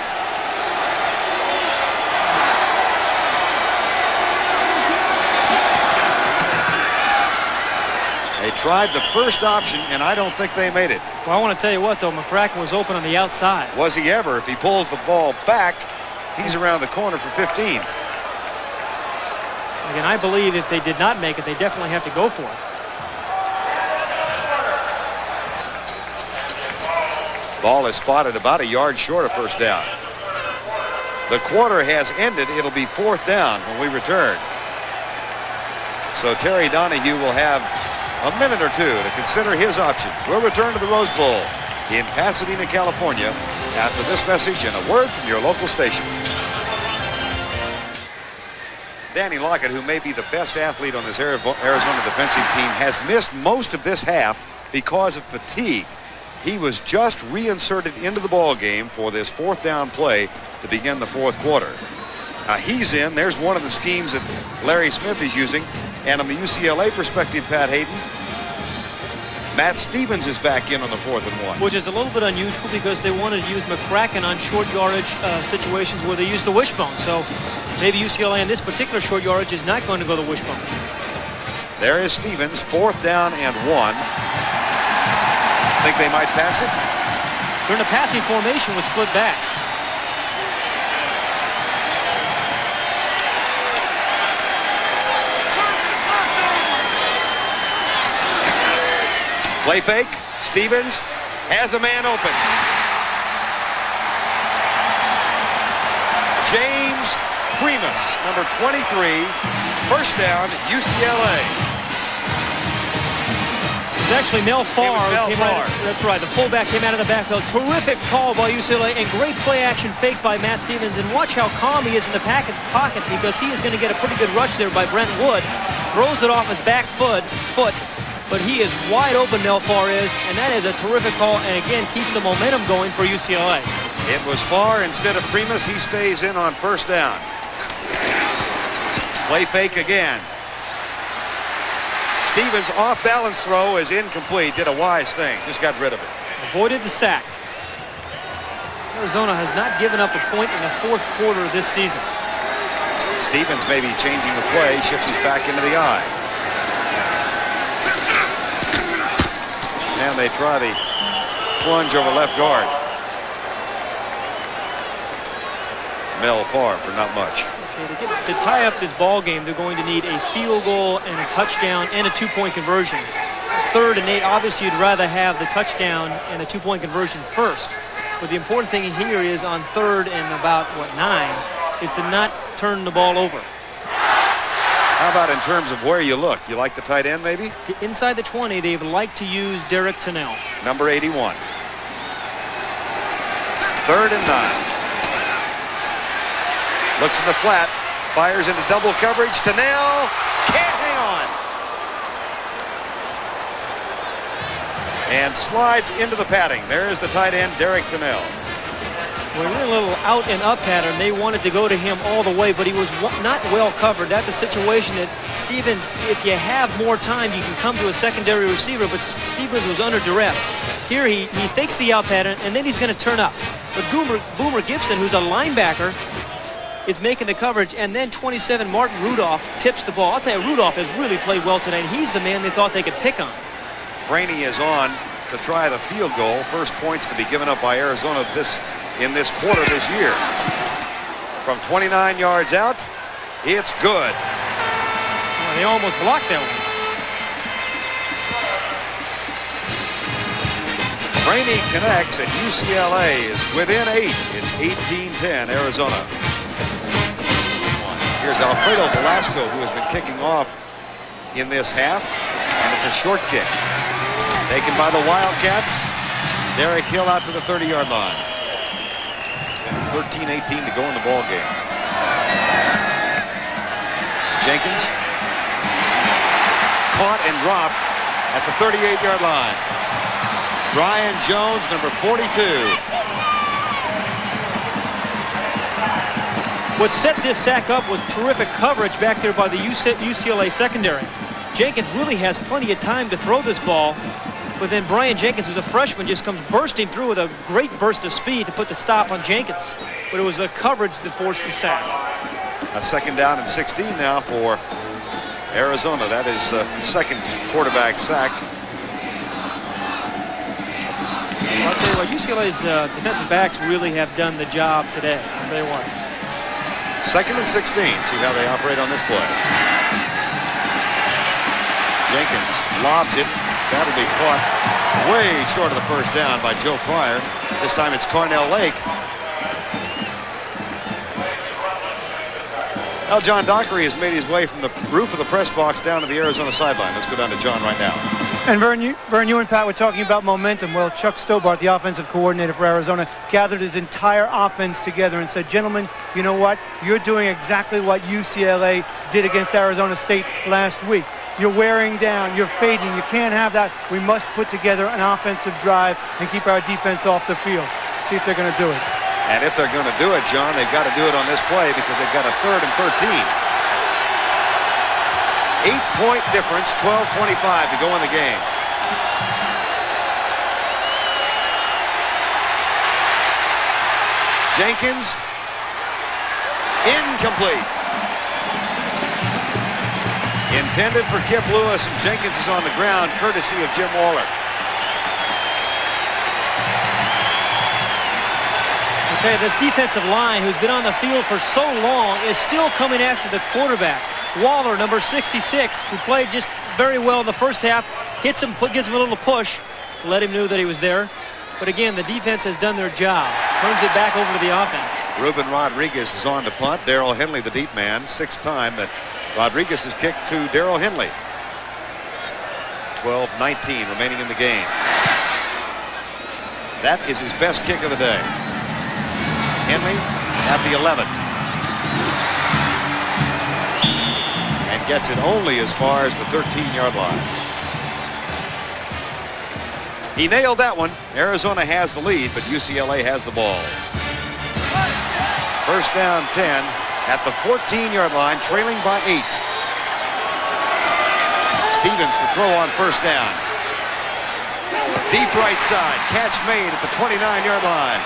They tried the first option, and I don't think they made it. Well, I want to tell you what, though. McCracken was open on the outside. Was he ever? If he pulls the ball back, he's around the corner for 15. Again, I believe if they did not make it, they definitely have to go for it. Ball is spotted about a yard short of first down. The quarter has ended. It'll be 4th down when we return. So Terry Donahue will have a minute or 2 to consider his options. We'll return to the Rose Bowl in Pasadena, California after this message and a word from your local station. Danny Lockett, who may be the best athlete on this Arizona defensive team, has missed most of this half because of fatigue. He was just reinserted into the ball game for this 4th down play to begin the 4th quarter. Now he's in. There's one of the schemes that Larry Smith is using. And on the UCLA perspective, Pat Hayden, Matt Stevens is back in on the 4th and 1. Which is a little bit unusual because they wanted to use McCracken on short yardage situations where they use the wishbone. So maybe UCLA in this particular short yardage is not going to go the wishbone. There is Stevens, 4th down and 1. Think they might pass it? They're in a passing formation with split backs. Play fake. Stevens has a man open. James Primus, number 23. First down, UCLA. It's actually Mel Farr. That's right. The fullback came out of the backfield. Terrific call by UCLA and great play action fake by Matt Stevens. And watch how calm he is in the pocket because he is going to get a pretty good rush there by Brent Wood. Throws it off his back foot. But he is wide open, Mel Farr is, and that is a terrific call, and again, keeps the momentum going for UCLA. It was Farr instead of Primus. He stays in on first down. Play fake again. Stevens' off-balance throw is incomplete. Did a wise thing. Just got rid of it. Avoided the sack. Arizona has not given up a point in the 4th quarter of this season. Stevens may be changing the play. Shifts his back into the eye. And they try the plunge over left guard. Mel Farr for not much. Okay, to tie up this ball game, they're going to need a field goal and a touchdown and a 2-point conversion. 3rd and 8, obviously you'd rather have the touchdown and a 2-point conversion first. But the important thing here is on 3rd and about, 9, is to not turn the ball over. How about in terms of where you look? You like the tight end, maybe? Inside the 20, they've liked to use Derek Tennell. Number 81. 3rd and 9. Looks in the flat. Fires into double coverage. Tennell can't hang on. And slides into the padding. There's the tight end, Derek Tennell. Well, in a little out and up pattern, they wanted to go to him all the way, but he was not well covered. That's a situation that Stevens, if you have more time, you can come to a secondary receiver, but Stevens was under duress. Here he fakes the out pattern, and then he's going to turn up. But Boomer Gibson, who's a linebacker, is making the coverage, and then 27 Martin Rudolph tips the ball. I'll tell you, Rudolph has really played well today, and he's the man they thought they could pick on. Franey is on to try the field goal. First points to be given up by Arizona in this quarter this year. From 29 yards out, it's good. Well, they almost blocked that one. Franey connects, and UCLA is within 8. It's 18-10, Arizona. Here's Alfredo Velasco, who has been kicking off in this half, and it's a short kick. Taken by the Wildcats. Derek Hill out to the 30-yard line. 13-18 to go in the ball game. Jenkins caught and dropped at the 38-yard line. Brian Jones, number 42. What set this sack up was terrific coverage back there by the UCLA secondary. Jenkins really has plenty of time to throw this ball, but then Brian Jenkins, who's a freshman, just comes bursting through with a great burst of speed to put the stop on Jenkins. But it was the coverage that forced the sack. A second down and 16 now for Arizona. That is second quarterback sack. Well, I'll tell you what, UCLA's defensive backs really have done the job today. I'll tell you what. Second and 16. See how they operate on this play. Jenkins lobs it. That'll be caught way short of the first down by Joe Pryor. This time it's Carnell Lake. Now John Dockery has made his way from the roof of the press box down to the Arizona sideline. Let's go down to John right now. And Vern, you and Pat were talking about momentum. Well, Chuck Stobart, the offensive coordinator for Arizona, gathered his entire offense together and said, gentlemen, you know what? You're doing exactly what UCLA did against Arizona State last week. You're wearing down. You're fading. You can't have that. We must put together an offensive drive and keep our defense off the field. See if they're going to do it. And if they're going to do it, John, they've got to do it on this play because they've got a 3rd and 13. 8-point difference, 12:25 to go in the game. Jenkins, incomplete. Intended for Kip Lewis, and Jenkins is on the ground, courtesy of Jim Waller. Okay, this defensive line, who's been on the field for so long, is still coming after the quarterback. Waller, number 66, who played just very well in the first half, hits him, gives him a little push, let him know that he was there. But again, the defense has done their job. Turns it back over to the offense. Ruben Rodriguez is on to punt. Darrell Henley, the deep man, 6th time that Rodriguez has kicked to Darrell Henley. 12:19 remaining in the game. That is his best kick of the day. Henley at the 11. And gets it only as far as the 13-yard line. He nailed that one. Arizona has the lead, but UCLA has the ball. First down 10 at the 14-yard line, trailing by 8. Stevens to throw on first down. Deep right side, catch made at the 29-yard line.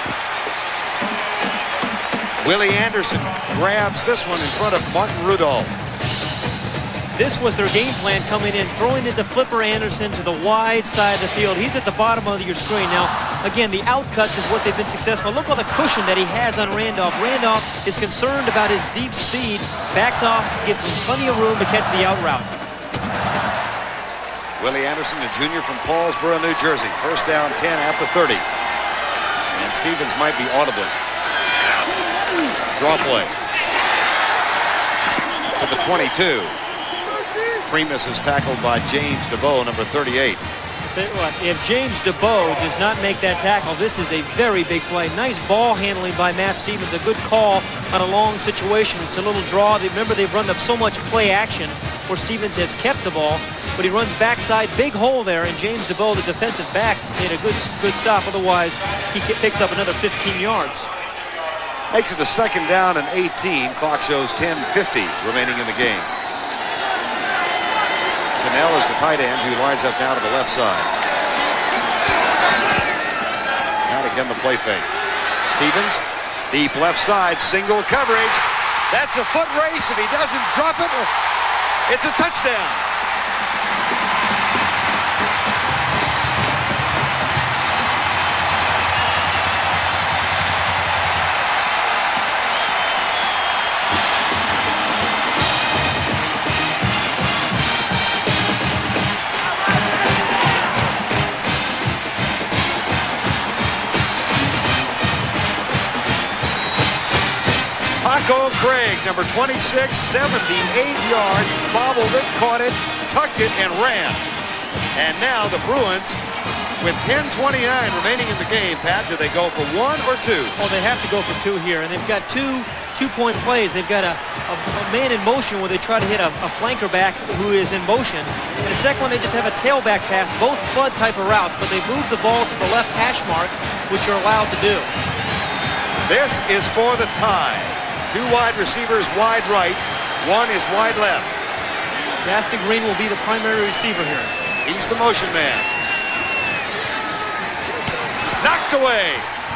Willie Anderson grabs this one in front of Martin Rudolph. This was their game plan coming in, throwing it to Flipper Anderson to the wide side of the field. He's at the bottom of your screen. Now, again, the outcuts is what they've been successful. Look at the cushion that he has on Randolph. Randolph is concerned about his deep speed, backs off, gives him plenty of room to catch the out route. Willie Anderson, a junior from Paulsboro, New Jersey. First down 10 at the 30. And Stevens might be audibly. Draw play. To the 22. Primus is tackled by James DeBow, number 38. Tell you what, if James DeBow does not make that tackle, this is a very big play. Nice ball handling by Matt Stevens. A good call on a long situation. It's a little draw. Remember, they've run up so much play action where Stevens has kept the ball. but he runs backside, big hole there, and James DeBow, the defensive back, made a good stop. Otherwise, he picks up another 15 yards. Makes it a 2nd down and 18. Clock shows 10:50 remaining in the game. Cannell is the tight end who lines up now to the left side. Now again the play fake. Stevens, deep left side, single coverage. That's a foot race. If he doesn't drop it, it's a touchdown. Craig, number 26, 78 yards, bobbled it, caught it, tucked it, and ran. And now the Bruins, with 10:29 remaining in the game, Pat, do they go for 1 or 2? Oh, they have to go for 2 here, and they've got two-point plays. They've got a man in motion where they try to hit a flanker back who is in motion. And the second one, they just have a tailback pass, both flood type of routes, but they move the ball to the left hash mark, which you're allowed to do. This is for the tie. 2 wide receivers wide right, 1 is wide left. Gaston Green will be the primary receiver here. He's the motion man. Knocked away.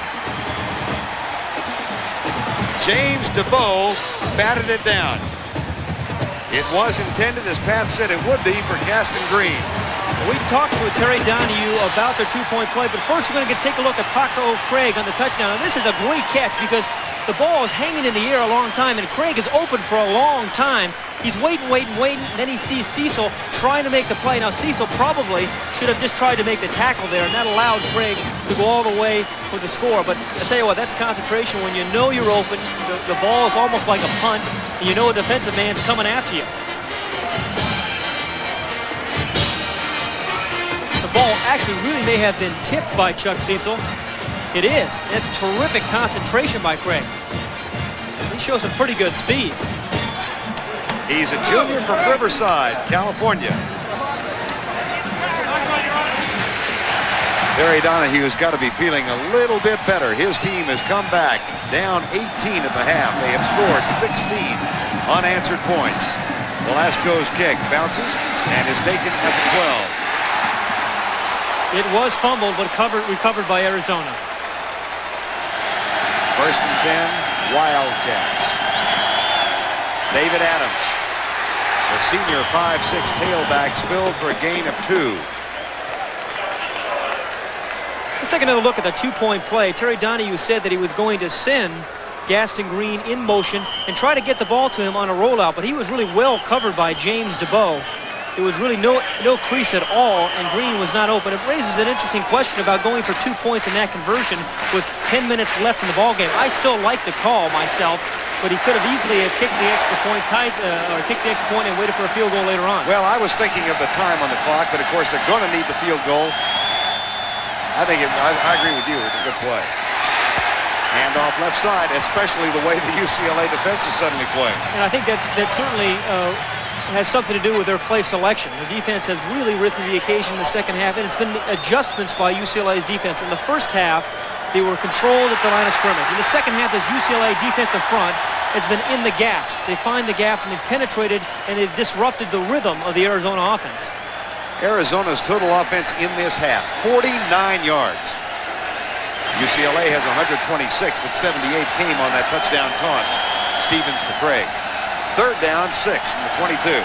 James DeBow batted it down. It was intended, as Pat said it would be, for Gaston Green. We talked to Terry Donahue about their 2-point play, but first we're going to take a look at Pac Craig on the touchdown. And this is a great catch because the ball is hanging in the air a long time, and Craig is open for a long time. He's waiting, and then he sees Cecil trying to make the play. Now, Cecil probably should have just tried to make the tackle there, and that allowed Craig to go all the way for the score. But I tell you what, that's concentration. When you know you're open, the ball is almost like a punt, and you know a defensive man's coming after you. The ball actually really may have been tipped by Chuck Cecil. It is. That's terrific concentration by Craig. He shows some pretty good speed. He's a junior from Riverside, California. Terry Donahue's got to be feeling a little bit better. His team has come back down 18 at the half. They have scored 16 unanswered points. Velasco's kick bounces and is taken at the 12. It was fumbled, but recovered by Arizona. 1st and 10, Wildcats. David Adams, the senior 5'6" tailback, spilled for a gain of 2. Let's take another look at the 2-point play. Terry Donahue said that he was going to send Gaston Green in motion and try to get the ball to him on a rollout, but he was really well covered by James DeBow. There was really no crease at all, and Green was not open. It raises an interesting question about going for 2 points in that conversion with 10 minutes left in the ballgame. I still like the call myself, but he could have easily kicked the extra point, kicked the extra point and waited for a field goal later on. Well, I was thinking of the time on the clock, but of course they're going to need the field goal. I agree with you. It's a good play. Hand off left side, especially the way the UCLA defense is suddenly playing. And I think that certainly has something to do with their play selection. The defense has really risen to the occasion in the second half, and it's been adjustments by UCLA's defense. In the first half, they were controlled at the line of scrimmage. In the second half, this UCLA defensive front has been in the gaps. They find the gaps, and they've penetrated, and they've disrupted the rhythm of the Arizona offense. Arizona's total offense in this half, 49 yards. UCLA has 126, but 78 came on that touchdown toss. Stevens to Craig. 3rd down, 6 from the 22.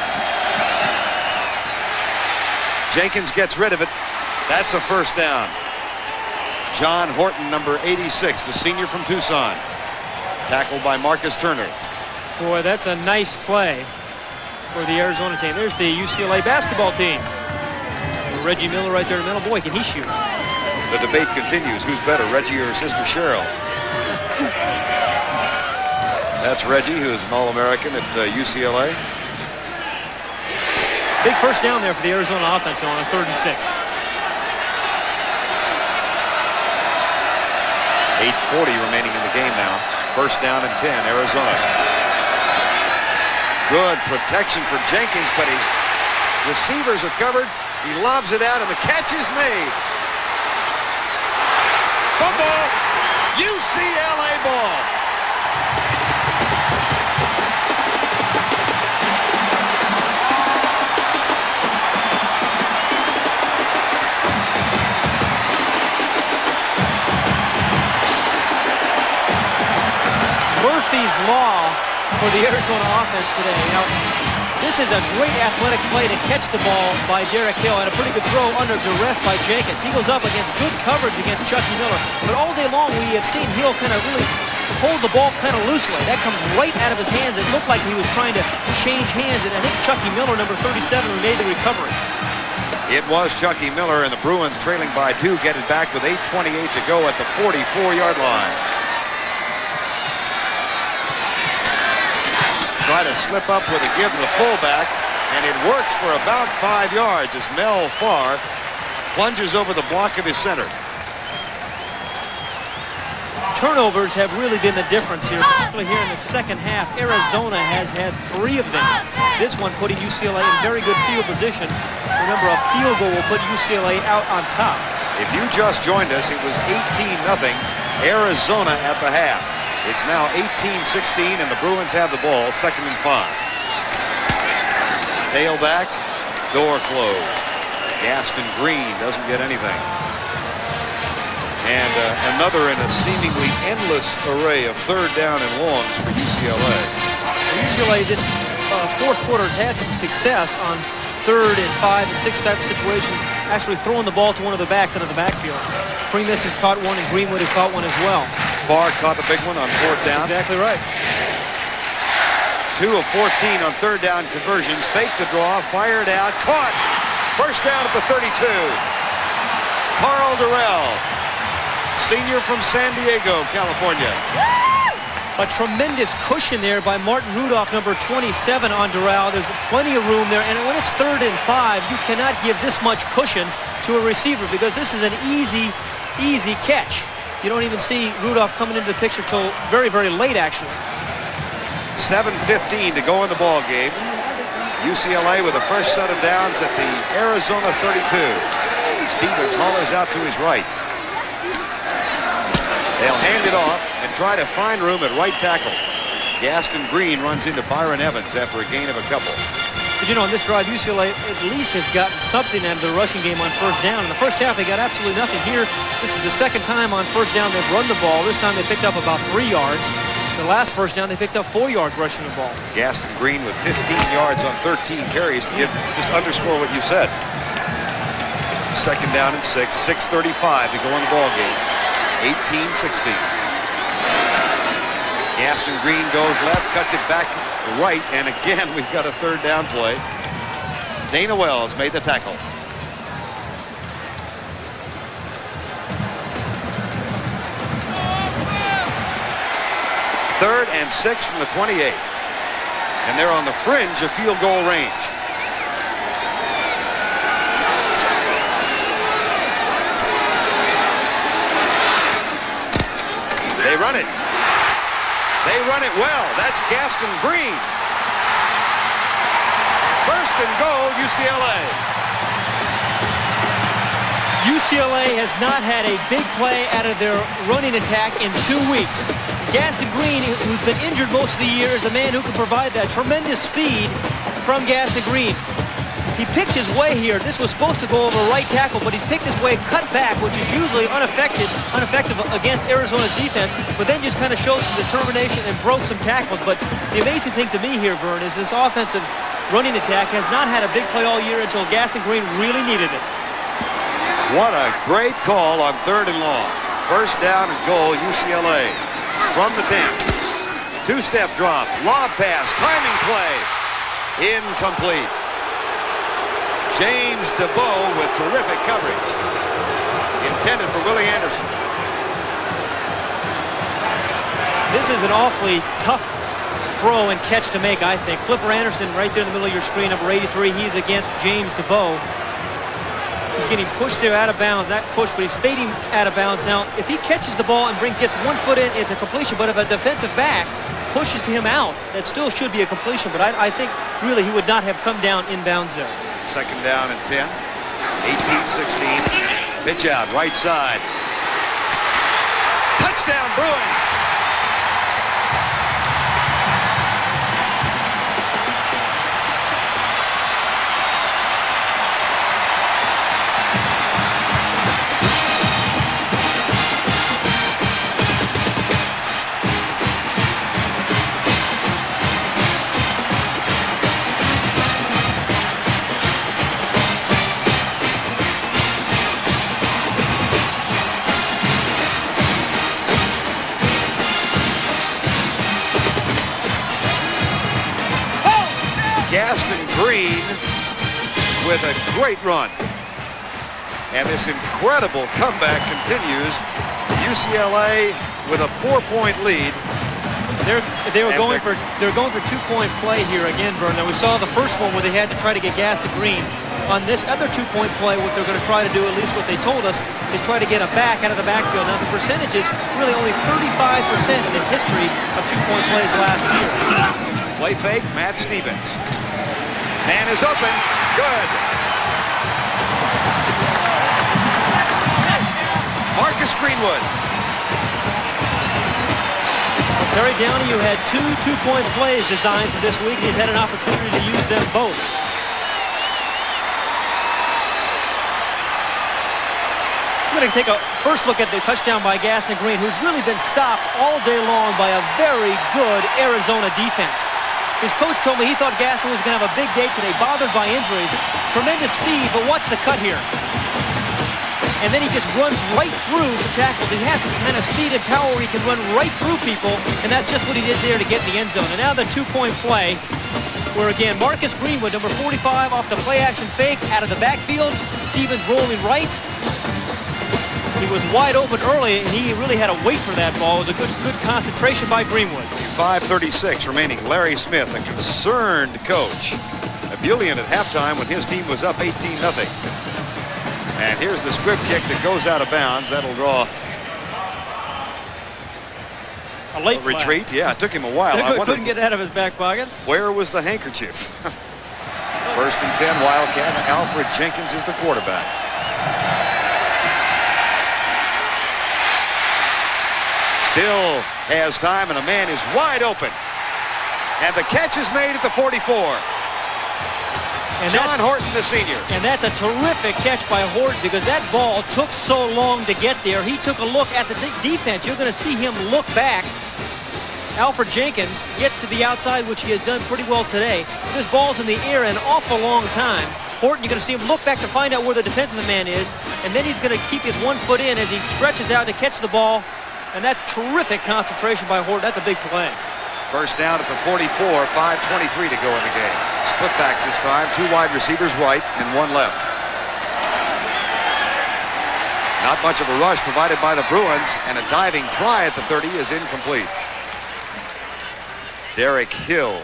Jenkins gets rid of it. That's a 1st down. John Horton, number 86, the senior from Tucson. Tackled by Marcus Turner. Boy, that's a nice play for the Arizona team. There's the UCLA basketball team. Reggie Miller right there in the middle. Boy, can he shoot. The debate continues. Who's better, Reggie or his sister Cheryl? That's Reggie, who is an All-American at UCLA. Big 1st down there for the Arizona offense on a 3rd and 6. 8:40 remaining in the game now. 1st down and 10, Arizona. Good protection for Jenkins, but he Receivers are covered. He lobs it out, and the catch is made. Fumble! UCLA ball. Murphy's Law for the Arizona offense today. Now, this is a great athletic play to catch the ball by Derek Hill, and a pretty good throw under duress by Jenkins. He goes up against good coverage against Chucky Miller, but all day long we have seen Hill kind of really hold the ball kind of loosely. That comes right out of his hands. It looked like he was trying to change hands, and I think Chucky Miller, number 37, who made the recovery. It was Chucky Miller, and the Bruins trailing by 2 get it back with 8:28 to go at the 44-yard line. Try to slip up with a give to the fullback, and it works for about 5 yards as Mel Farr plunges over the block of his center. Turnovers have really been the difference here, particularly here in the second half. Arizona has had 3 of them. This one putting UCLA in very good field position. Remember, a field goal will put UCLA out on top. If you just joined us, it was 18-0 Arizona at the half. It's now 18-16, and the Bruins have the ball, 2nd and 5. Tailback, door closed. Gaston Green doesn't get anything. And another in a seemingly endless array of 3rd down and longs for UCLA. UCLA this fourth quarter has had some success on 3rd and 5 and 6 type of situations, actually throwing the ball to one of the backs out of the backfield. Primus has caught one, and Greenwood has caught one as well. Farr caught the big one on 4th down. Exactly right. 2 of 14 on 3rd down conversions. Fake the draw, fired out, caught. 1st down at the 32. Carl Durrell, senior from San Diego, California. A tremendous cushion there by Martin Rudolph, number 27 on Durrell. There's plenty of room there, and when it's 3rd and 5, you cannot give this much cushion to a receiver because this is an easy catch. You don't even see Rudolph coming into the picture till very, very late, actually. 7:15 to go in the ball game. UCLA with the first set of downs at the Arizona 32. Stevens hollers out to his right. They'll hand it off and try to find room at right tackle. Gaston Green runs into Byron Evans after a gain of a couple. But you know, on this drive, UCLA at least has gotten something out of the rushing game on 1st down. In the first half, they got absolutely nothing. Here, this is the 2nd time on 1st down they've run the ball. This time they picked up about 3 yards. The last 1st down, they picked up 4 yards rushing the ball. Gaston Green with 15 yards on 13 carries to just underscore what you said. 2nd down and 6, 6:35 to go in the ball game. 18-16. Gaston Green goes left, cuts it back right, and again we've got a 3rd down play. Dana Wells made the tackle. Third and 6 from the 28. And they're on the fringe of field goal range. They run it. They run it well. That's Gaston Green. 1st and goal, UCLA. UCLA has not had a big play out of their running attack in 2 weeks. Gaston Green, who's been injured most of the year, is a man who can provide that tremendous speed from Gaston Green. He picked his way here. This was supposed to go over right tackle, but he picked his way cut back, which is usually ineffective against Arizona's defense, but then just kind of showed some determination and broke some tackles. But the amazing thing to me here, Vern, is this offensive running attack has not had a big play all year until Gaston Green really needed it. What a great call on 3rd and long. 1st down and goal, UCLA. From the 10. 2-step drop, lob pass, timing play. Incomplete. James DeBow with terrific coverage. Intended for Willie Anderson. This is an awfully tough throw and catch to make, I think. Flipper Anderson right there in the middle of your screen, number 83. He's against James DeBow. He's getting pushed there out of bounds. That push, but he's fading out of bounds. Now, if he catches the ball and gets 1 foot in, it's a completion. But if a defensive back pushes him out, that still should be a completion. But I think really he would not have come down inbounds there. Second down and 10. 18-16. Pitch out, right side. Touchdown, Bruins. Green with a great run. And this incredible comeback continues. UCLA with a 4-point lead. They're going for 2-point play here again, Vern. Now we saw the first one where they had to try to get gas to Green. On this other 2-point play, what they're going to try to do, at least what they told us, is try to get a back out of the backfield. Now the percentage is really only 35% in the history of 2-point plays last year. Play fake, Matt Stevens. Man is open. Good. Marcus Greenwood. Well, Terry Downey, had 2 2-point plays designed for this week. He's had an opportunity to use them both. We're going to take a first look at the touchdown by Gaston Green, who's really been stopped all day long by a very good Arizona defense. His coach told me he thought Gaston was going to have a big day today, bothered by injuries. Tremendous speed, but watch the cut here. And then he just runs right through the tackles. He has the kind of speed and power where he can run right through people, and that's just what he did there to get in the end zone. And now the 2-point play, where again, Marcus Greenwood, number 45, off the play-action fake, out of the backfield. Stevens rolling right. He was wide open early, and he really had to wait for that ball. It was a good concentration by Greenwood. 5:36 remaining. Larry Smith, a concerned coach. Ebullient at halftime when his team was up 18-0. And here's the squib kick that goes out of bounds. That'll draw a late retreat. Yeah, it took him a while. I couldn't get out of his back pocket. Where was the handkerchief? First and 10, Wildcats. Alfred Jenkins is the quarterback. Still has time, and a man is wide open. And the catch is made at the 44. And John Horton, the senior. And that's a terrific catch by Horton, because that ball took so long to get there. He took a look at the defense. You're going to see him look back. Alfred Jenkins gets to the outside, which he has done pretty well today. This ball's in the air an awful long time. Horton, you're going to see him look back to find out where the defensive man is, and then he's going to keep his 1 foot in as he stretches out to catch the ball. And that's terrific concentration by Horton. That's a big play. First down at the 44, 5:23 to go in the game. Split backs this time, 2 wide receivers right and 1 left. Not much of a rush provided by the Bruins, and a diving try at the 30 is incomplete. Derek Hill.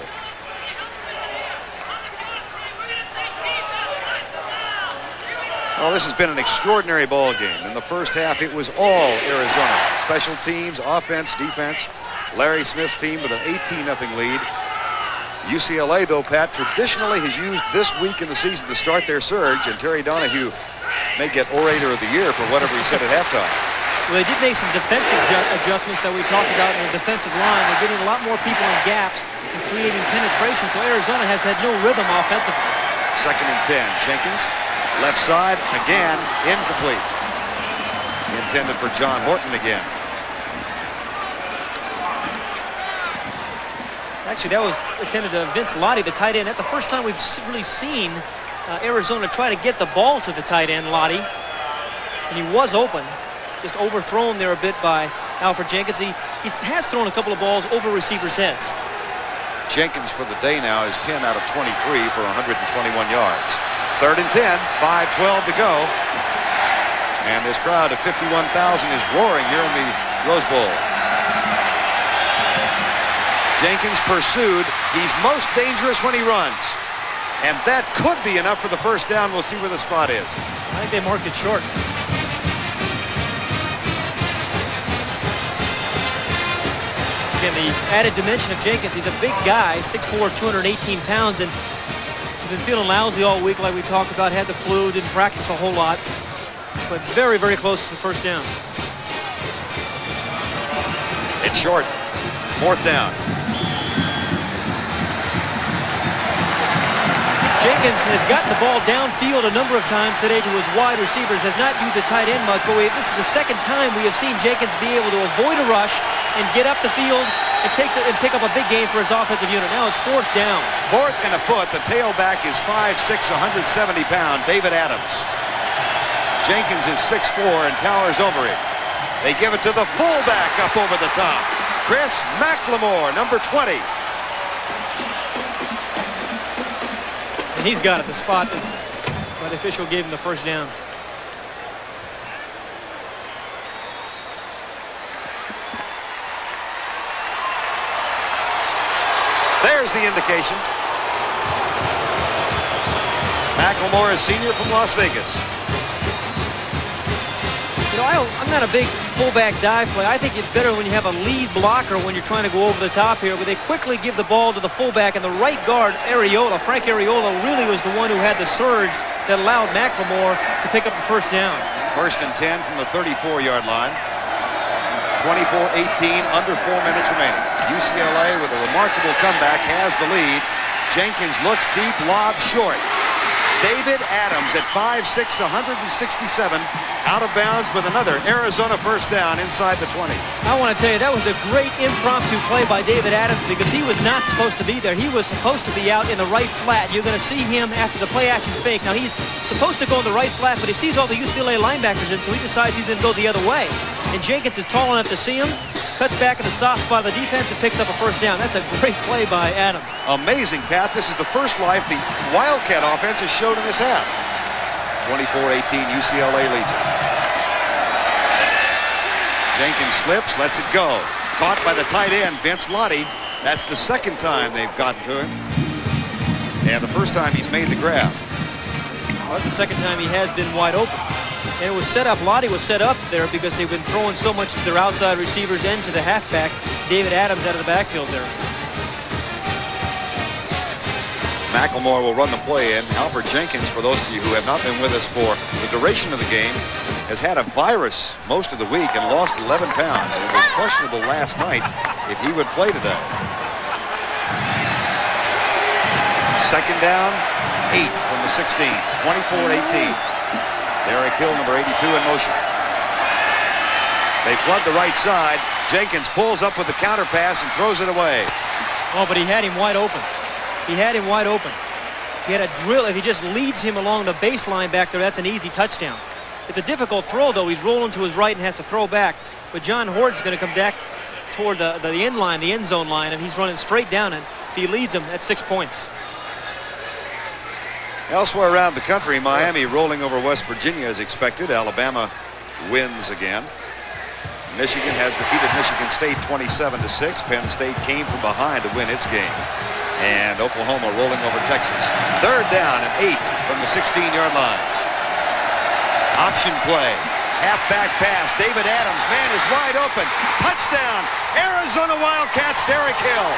Well, this has been an extraordinary ball game. In the first half, it was all Arizona. Special teams, offense, defense. Larry Smith's team with an 18-0 lead. UCLA, though, Pat, traditionally has used this week in the season to start their surge, and Terry Donahue may get Orator of the Year for whatever he said at halftime. Well, they did make some defensive adjustments that we talked about in the defensive line. They're getting a lot more people in gaps and creating penetration, so Arizona has had no rhythm offensively. Second and 10. Jenkins, left side, again, incomplete. Intended for John Horton again. Actually, that was intended to Vince Lottie, the tight end. That's the first time we've really seen Arizona try to get the ball to the tight end, Lottie. And he was open. Just overthrown there a bit by Alfred Jenkins. He has thrown a couple of balls over receivers' heads. Jenkins for the day now is 10 out of 23 for 121 yards. Third and 10, 5:12 to go. And this crowd of 51,000 is roaring here in the Rose Bowl. Jenkins pursued. He's most dangerous when he runs. And that could be enough for the first down. We'll see where the spot is. I think they marked it short. Again, the added dimension of Jenkins. He's a big guy, 6'4", 218 pounds. And has been feeling lousy all week, like we talked about. Had the flu, didn't practice a whole lot, but very, very close to the first down. It's short. 4th down. Jenkins has gotten the ball downfield a number of times today to his wide receivers, has not used the tight end much, but this is the second time we have seen Jenkins be able to avoid a rush and get up the field and pick up a big gain for his offensive unit. Now it's 4th down. 4th and a foot. The tailback is 5'6", 170-pound David Adams. Jenkins is 6'4" and towers over it. They give it to the fullback up over the top. Chris McLemore, number 20. And he's got it. The spot is, but the official gave him the first down. There's the indication. McLemore is senior from Las Vegas. You know, I'm not a big fullback dive play. I think it's better when you have a lead blocker when you're trying to go over the top here, but they quickly give the ball to the fullback, and the right guard, Frank Ariola, really was the one who had the surge that allowed McLemore to pick up the first down. 1st and 10 from the 34-yard line. 24-18, under 4 minutes remaining. UCLA with a remarkable comeback has the lead. Jenkins looks deep, lob short. David Adams at 5'6", 167, out of bounds with another Arizona first down inside the 20. I want to tell you, that was a great impromptu play by David Adams because he was not supposed to be there. He was supposed to be out in the right flat. You're going to see him after the play-action fake. Now, he's supposed to go in the right flat, but he sees all the UCLA linebackers in, so he decides he's going to go the other way. And Jenkins is tall enough to see him, cuts back in the soft spot of the defense, and picks up a first down. That's a great play by Adams. Amazing, Pat. This is the first life the Wildcat offense has showed in this half. 24-18, UCLA leads it. Jenkins slips, lets it go. Caught by the tight end, Vince Lottie. That's the second time they've gotten to him. And the first time he's made the grab. Well, the second time he has been wide open. And it was set up, Lottie was set up there because they've been throwing so much to their outside receivers and to the halfback, David Adams, out of the backfield there. McLemore will run the play in. Alfred Jenkins, for those of you who have not been with us for the duration of the game, has had a virus most of the week and lost 11 pounds. And it was questionable last night if he would play today. 2nd down, 8 from the 16, 24-18. Derek Hill, number 82, in motion. They flood the right side. Jenkins pulls up with the counter pass and throws it away. Oh, but he had him wide open. He had him wide open. He had a drill. If he just leads him along the baseline back there, that's an easy touchdown. It's a difficult throw, though. He's rolling to his right and has to throw back. But John Horton's going to come back toward the end line, the end zone line, and he's running straight down. And if he leads him, that's 6 points. Elsewhere around the country, Miami rolling over West Virginia as expected. Alabama wins again. Michigan has defeated Michigan State 27-6. Penn State came from behind to win its game. And Oklahoma rolling over Texas. 3rd down and 8 from the 16-yard line. Option play. Halfback pass. David Adams, man is wide open. Touchdown. Arizona Wildcats, Derek Hill.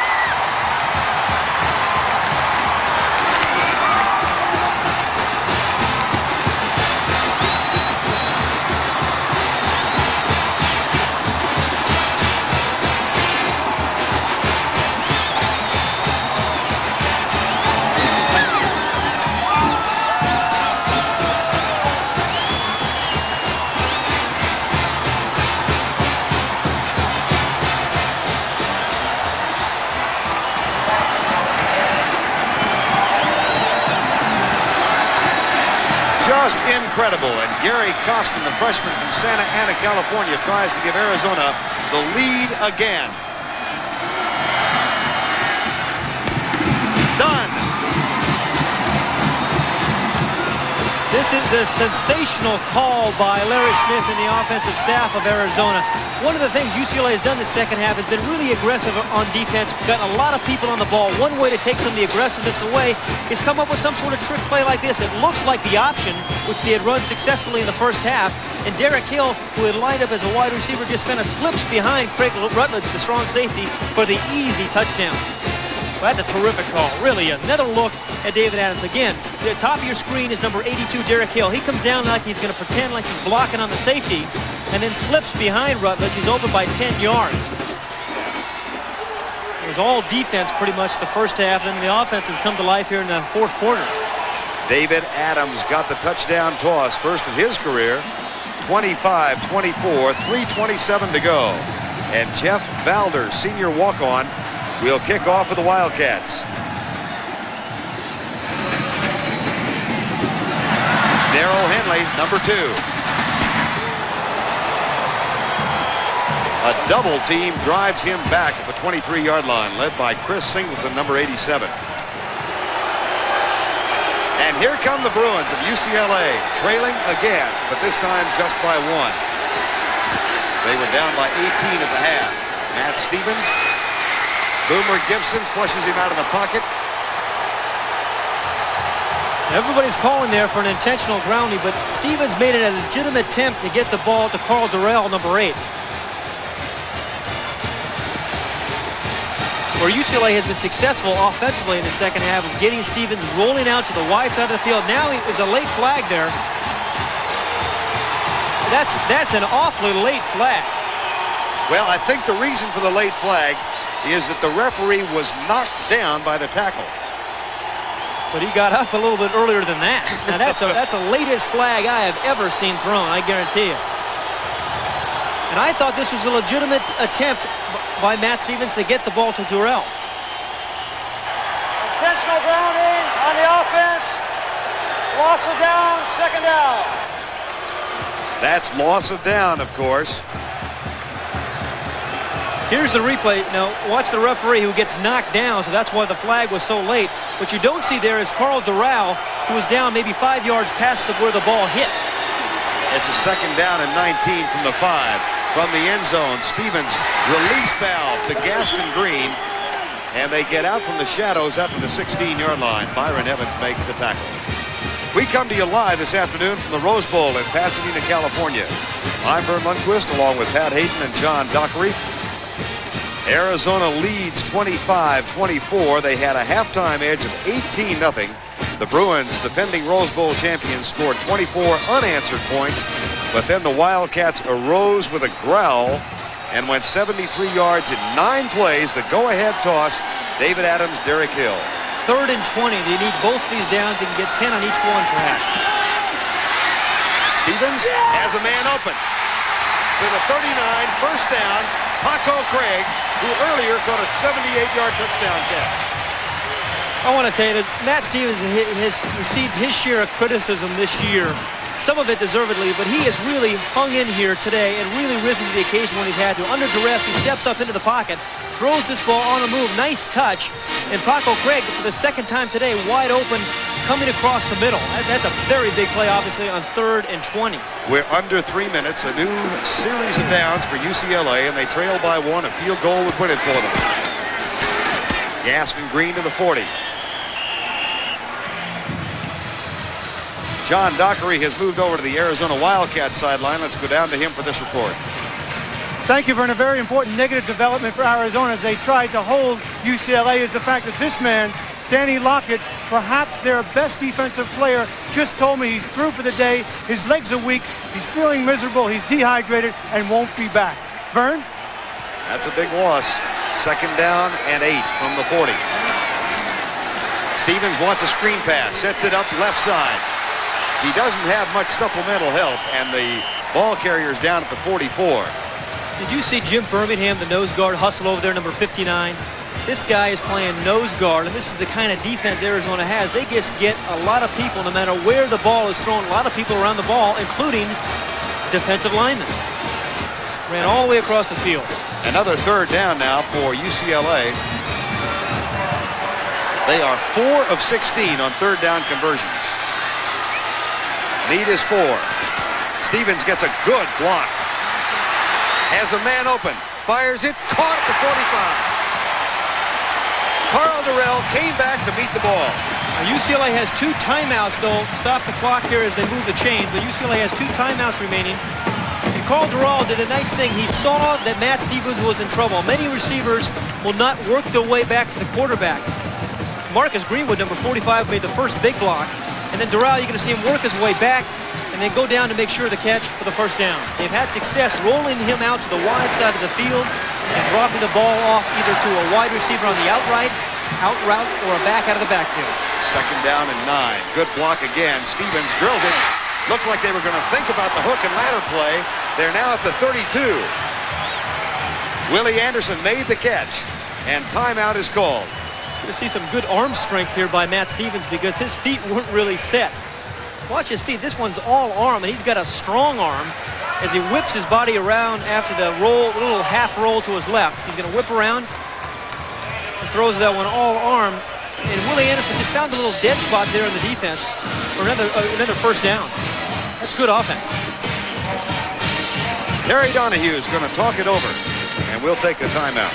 Just incredible. And Gary Costin, the freshman from Santa Ana, California, tries to give Arizona the lead again. Done. This is a sensational call by Larry Smith and the offensive staff of Arizona. One of the things UCLA has done the second half has been really aggressive on defense, gotten a lot of people on the ball. One way to take some of the aggressiveness away is come up with some sort of trick play like this. It looks like the option, which they had run successfully in the first half, and Derek Hill, who had lined up as a wide receiver, just kind of slips behind Craig Rutledge, the strong safety, for the easy touchdown. Well, that's a terrific call. Really, another look at David Adams. Again, the top of your screen is number 82, Derek Hill. He comes down like he's going to pretend like he's blocking on the safety and then slips behind Rutledge. He's open by 10 yards. It was all defense pretty much the first half, and the offense has come to life here in the fourth quarter. David Adams got the touchdown toss, first in his career. 25-24, 3:27 to go. And Jeff Valder, senior walk-on, will kick off for the Wildcats. Darrell Henley, number 2. A double team drives him back at the 23-yard line, led by Chris Singleton, number 87. And here come the Bruins of UCLA, trailing again, but this time just by 1. They were down by 18 at the half. Matt Stevens, Boomer Gibson flushes him out of the pocket. Everybody's calling there for an intentional grounding, but Stevens made it a legitimate attempt to get the ball to Carl Durrell, number 8. Where UCLA has been successful offensively in the second half is getting Stevens rolling out to the wide side of the field. Now there's a late flag there. That's an awfully late flag. Well, I think the reason for the late flag is that the referee was knocked down by the tackle. But he got up a little bit earlier than that. Now that's the latest flag I have ever seen thrown, I guarantee you. And I thought this was a legitimate attempt by Matt Stevens to get the ball to Durrell. Intentional grounding on the offense. Loss of down, second down. That's loss of down, of course. Here's the replay. Now, watch the referee who gets knocked down, so that's why the flag was so late. What you don't see there is Carl Durrell, who was down maybe 5 yards past where the ball hit. It's a second down and 19 from the 5. From the end zone, Stevens release valve to Gaston Green, and they get out from the shadows up to the 16-yard line. Byron Evans makes the tackle. We come to you live this afternoon from the Rose Bowl in Pasadena, California. I'm Vern Lundquist along with Pat Hayden and John Dockery. Arizona leads 25-24. They had a halftime edge of 18-0. The Bruins, defending Rose Bowl champions, scored 24 unanswered points, but then the Wildcats arose with a growl and went 73 yards in 9 plays. The go-ahead toss, David Adams, Derek Hill. 3rd and 20. They need both these downs. They can get 10 on each one, perhaps. Stevens has a man open. To the 39, first down, Paco Craig, who earlier caught a 78-yard touchdown catch. I want to tell you that Matt Stevens has received his share of criticism this year. Some of it deservedly, but he has really hung in here today and really risen to the occasion when he's had to. Under duress, he steps up into the pocket, throws this ball on a move. Nice touch. And Paco Craig, for the second time today, wide open, coming across the middle. That's a very big play, obviously, on 3rd and 20. We're under 3 minutes. A new series of downs for UCLA, and they trail by 1. A field goal would win it for them. Gaston Green to the 40. John Dockery has moved over to the Arizona Wildcats sideline. Let's go down to him for this report. Thank you, Vern. A very important negative development for Arizona as they tried to hold UCLA is the fact that this man, Danny Lockett, perhaps their best defensive player, just told me he's through for the day. His legs are weak. He's feeling miserable. He's dehydrated and won't be back. Vern? That's a big loss. 2nd down and 8 from the 40. Stevens wants a screen pass. Sets it up left side. He doesn't have much supplemental help, and the ball carrier's down at the 44. Did you see Jim Birmingham, the nose guard, hustle over there, number 59? This guy is playing nose guard, and this is the kind of defense Arizona has. They just get a lot of people, no matter where the ball is thrown, a lot of people around the ball, including defensive linemen. Ran all the way across the field. Another 3rd down now for UCLA. They are 4 of 16 on 3rd down conversions. Need is 4. Stevens gets a good block. Has a man open. Fires it. Caught at the 45. Carl Durrell came back to meet the ball. Now, UCLA has 2 timeouts, though. Stop the clock here as they move the chain. But UCLA has 2 timeouts remaining. And Carl Durrell did a nice thing. He saw that Matt Stevens was in trouble. Many receivers will not work their way back to the quarterback. Marcus Greenwood, number 45, made the first big block. And then Durrell, you're going to see him work his way back and then go down to make sure the catch for the first down. They've had success rolling him out to the wide side of the field and dropping the ball off either to a wide receiver on the out route, or a back out of the backfield. Second down and 9. Good block again. Stevens drills it. Looked like they were going to think about the hook and ladder play. They're now at the 32. Willie Anderson made the catch, and timeout is called. Going to see some good arm strength here by Matt Stevens because his feet weren't really set. Watch his feet. This one's all arm, and he's got a strong arm as he whips his body around after the little half roll to his left. He's going to whip around and throws that one all arm. And Willie Anderson just found a little dead spot there in the defense for another first down. That's good offense. Terry Donahue is going to talk it over, and we'll take a timeout.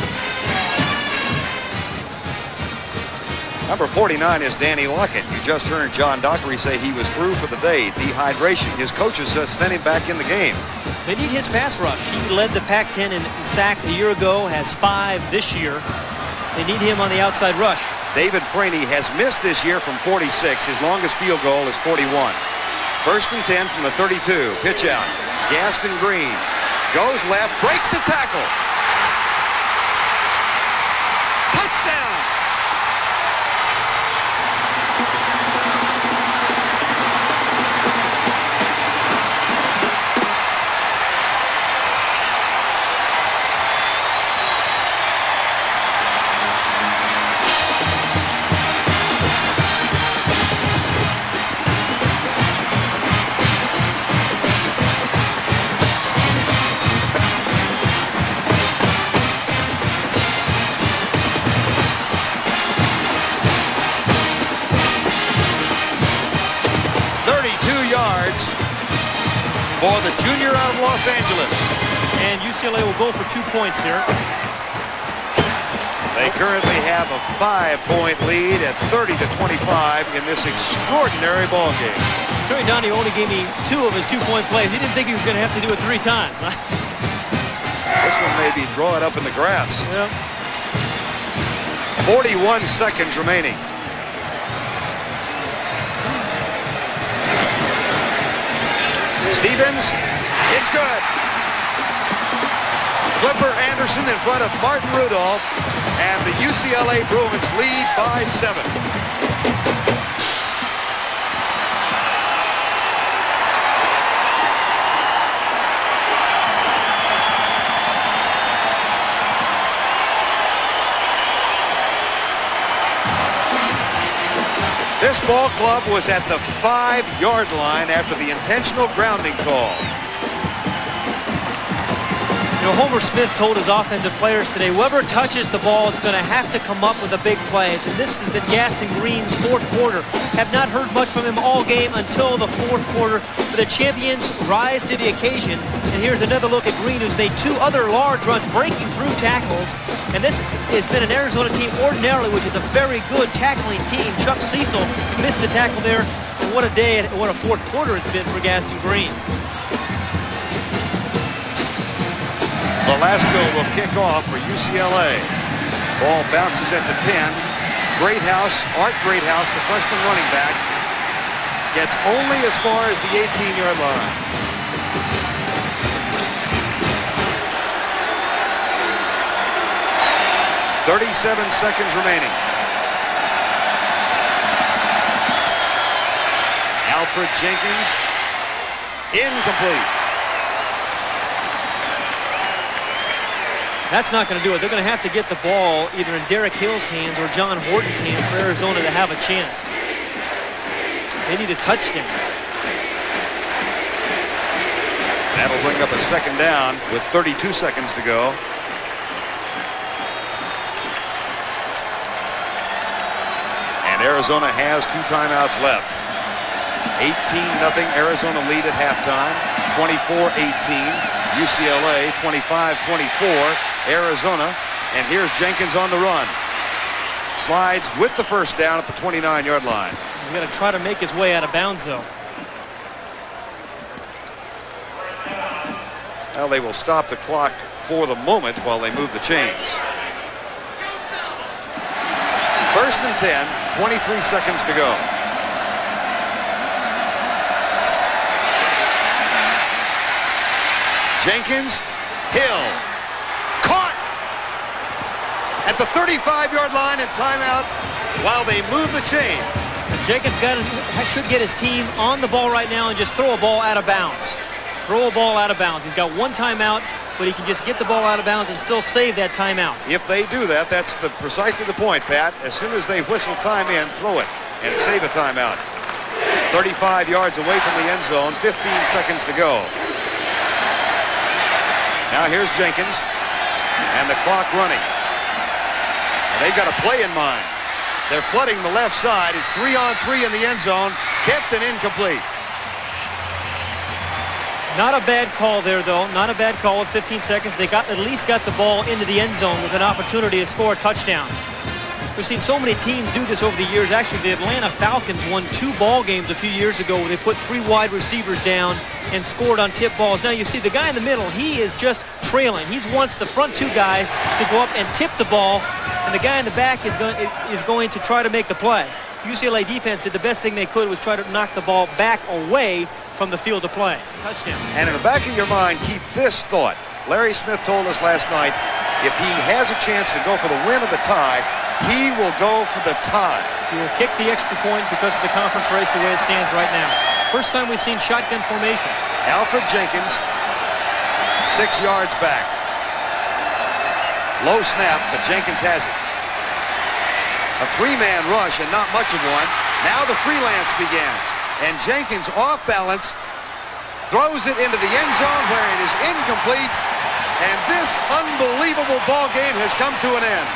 Number 49 is Danny Lockett. You just heard John Dockery say he was through for the day. Dehydration. His coaches sent him back in the game. They need his pass rush. He led the Pac Ten in sacks a year ago, has 5 this year. They need him on the outside rush. David Franey has missed this year from 46. His longest field goal is 41. First and 10 from the 32. Pitch out. Gaston Green goes left, breaks the tackle. Touchdown! For the junior out of Los Angeles. And UCLA will go for 2 points here. They currently have a 5-point lead at 30-25 in this extraordinary ball game. Terry Donahue only gave me 2 of his 2-point plays. He didn't think he was going to have to do it 3 times. This one may be drawing up in the grass. Yeah. 41 seconds remaining. Stevens, it's good. Clipper Anderson in front of Martin Rudolph, and the UCLA Bruins lead by 7. This ball club was at the 5-yard line after the intentional grounding call. You know, Homer Smith told his offensive players today, whoever touches the ball is going to have to come up with the big plays. And this has been Gaston Green's 4th quarter. Have not heard much from him all game until the 4th quarter. But the champions rise to the occasion. And here's another look at Green, who's made 2 other large runs, breaking through tackles. And this has been an Arizona team ordinarily, which is a very good tackling team. Chuck Cecil missed a tackle there. And what a day, what a 4th quarter it's been for Gaston Green. Velasco will kick off for UCLA. Ball bounces at the 10. Greathouse, Art Greathouse, the freshman running back, gets only as far as the 18-yard line. .37 seconds remaining. Alfred Jenkins, incomplete. That's not going to do it. They're going to have to get the ball either in Derek Hill's hands or John Horton's hands for Arizona to have a chance. They need a touchdown. That'll bring up a second down with 32 seconds to go. And Arizona has 2 timeouts left. 18-0 Arizona lead at halftime. 24-18. UCLA 25-24. Arizona, and here's Jenkins on the run. Slides with the first down at the 29-yard line. He's going to try to make his way out of bounds, though. Well, they will stop the clock for the moment while they move the chains. 1st and 10, 23 seconds to go. Jenkins, Hill, caught at the 35-yard line and timeout while they move the chain. Jenkins should get his team on the ball right now and just throw a ball out of bounds. Throw a ball out of bounds. He's got one timeout, but he can just get the ball out of bounds and still save that timeout. If they do that, that's precisely the point, Pat. As soon as they whistle time in, throw it and save a timeout. 35 yards away from the end zone, 15 seconds to go. Now here's Jenkins and the clock running. And they've got a play in mind. They're flooding the left side. It's 3-on-3 in the end zone. Kept and incomplete. Not a bad call there, though. Not a bad call with 15 seconds. They at least got the ball into the end zone with an opportunity to score a touchdown. We've seen so many teams do this over the years. Actually, the Atlanta Falcons won 2 ball games a few years ago where they put 3 wide receivers down and scored on tip balls. Now you see the guy in the middle, he is just trailing. He wants the front 2 guy to go up and tip the ball, and the guy in the back is going to try to make the play. UCLA defense did the best thing they could, was try to knock the ball back away from the field of play. Touchdown. And in the back of your mind, keep this thought. Larry Smith told us last night, if he has a chance to go for the win or the tie, he will go for the tie. He will kick the extra point because of the conference race the way it stands right now. First time we've seen shotgun formation. Alfred Jenkins, 6 yards back. Low snap, but Jenkins has it. A 3-man rush and not much of one. Now the freelance begins. And Jenkins off balance, throws it into the end zone where it is incomplete. And this unbelievable ball game has come to an end.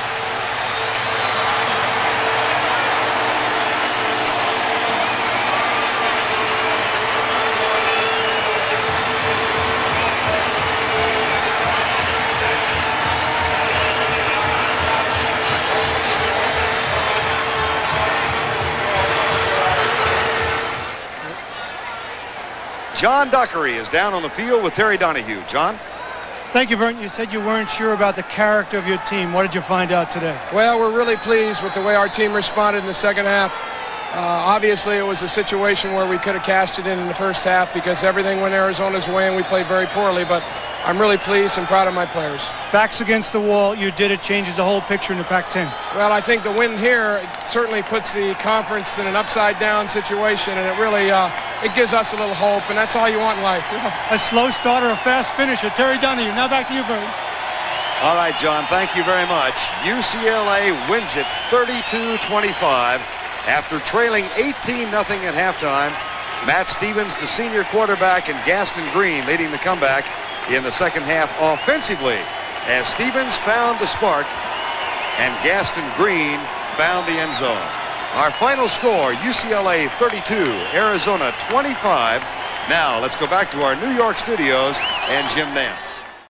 John Dockery is down on the field with Terry Donahue. John? Thank you, Vern. You said you weren't sure about the character of your team. What did you find out today? Well, we're really pleased with the way our team responded in the second half. Obviously, it was a situation where we could have cashed it in the first half because everything went Arizona's way and we played very poorly, but I'm really pleased and proud of my players. Backs against the wall, you did it, changes the whole picture in the Pac Ten. Well, I think the win here certainly puts the conference in an upside-down situation, and it really it gives us a little hope, and that's all you want in life. A slow starter, a fast finisher. Terry Donahue, now back to you, Vern. All right, John, thank you very much. UCLA wins it 32-25 after trailing 18-0 at halftime. Matt Stevens, the senior quarterback, and Gaston Green leading the comeback in the second half offensively, as Stevens found the spark and Gaston Green found the end zone. Our final score, UCLA 32, Arizona 25. Now let's go back to our New York studios and Jim Nance.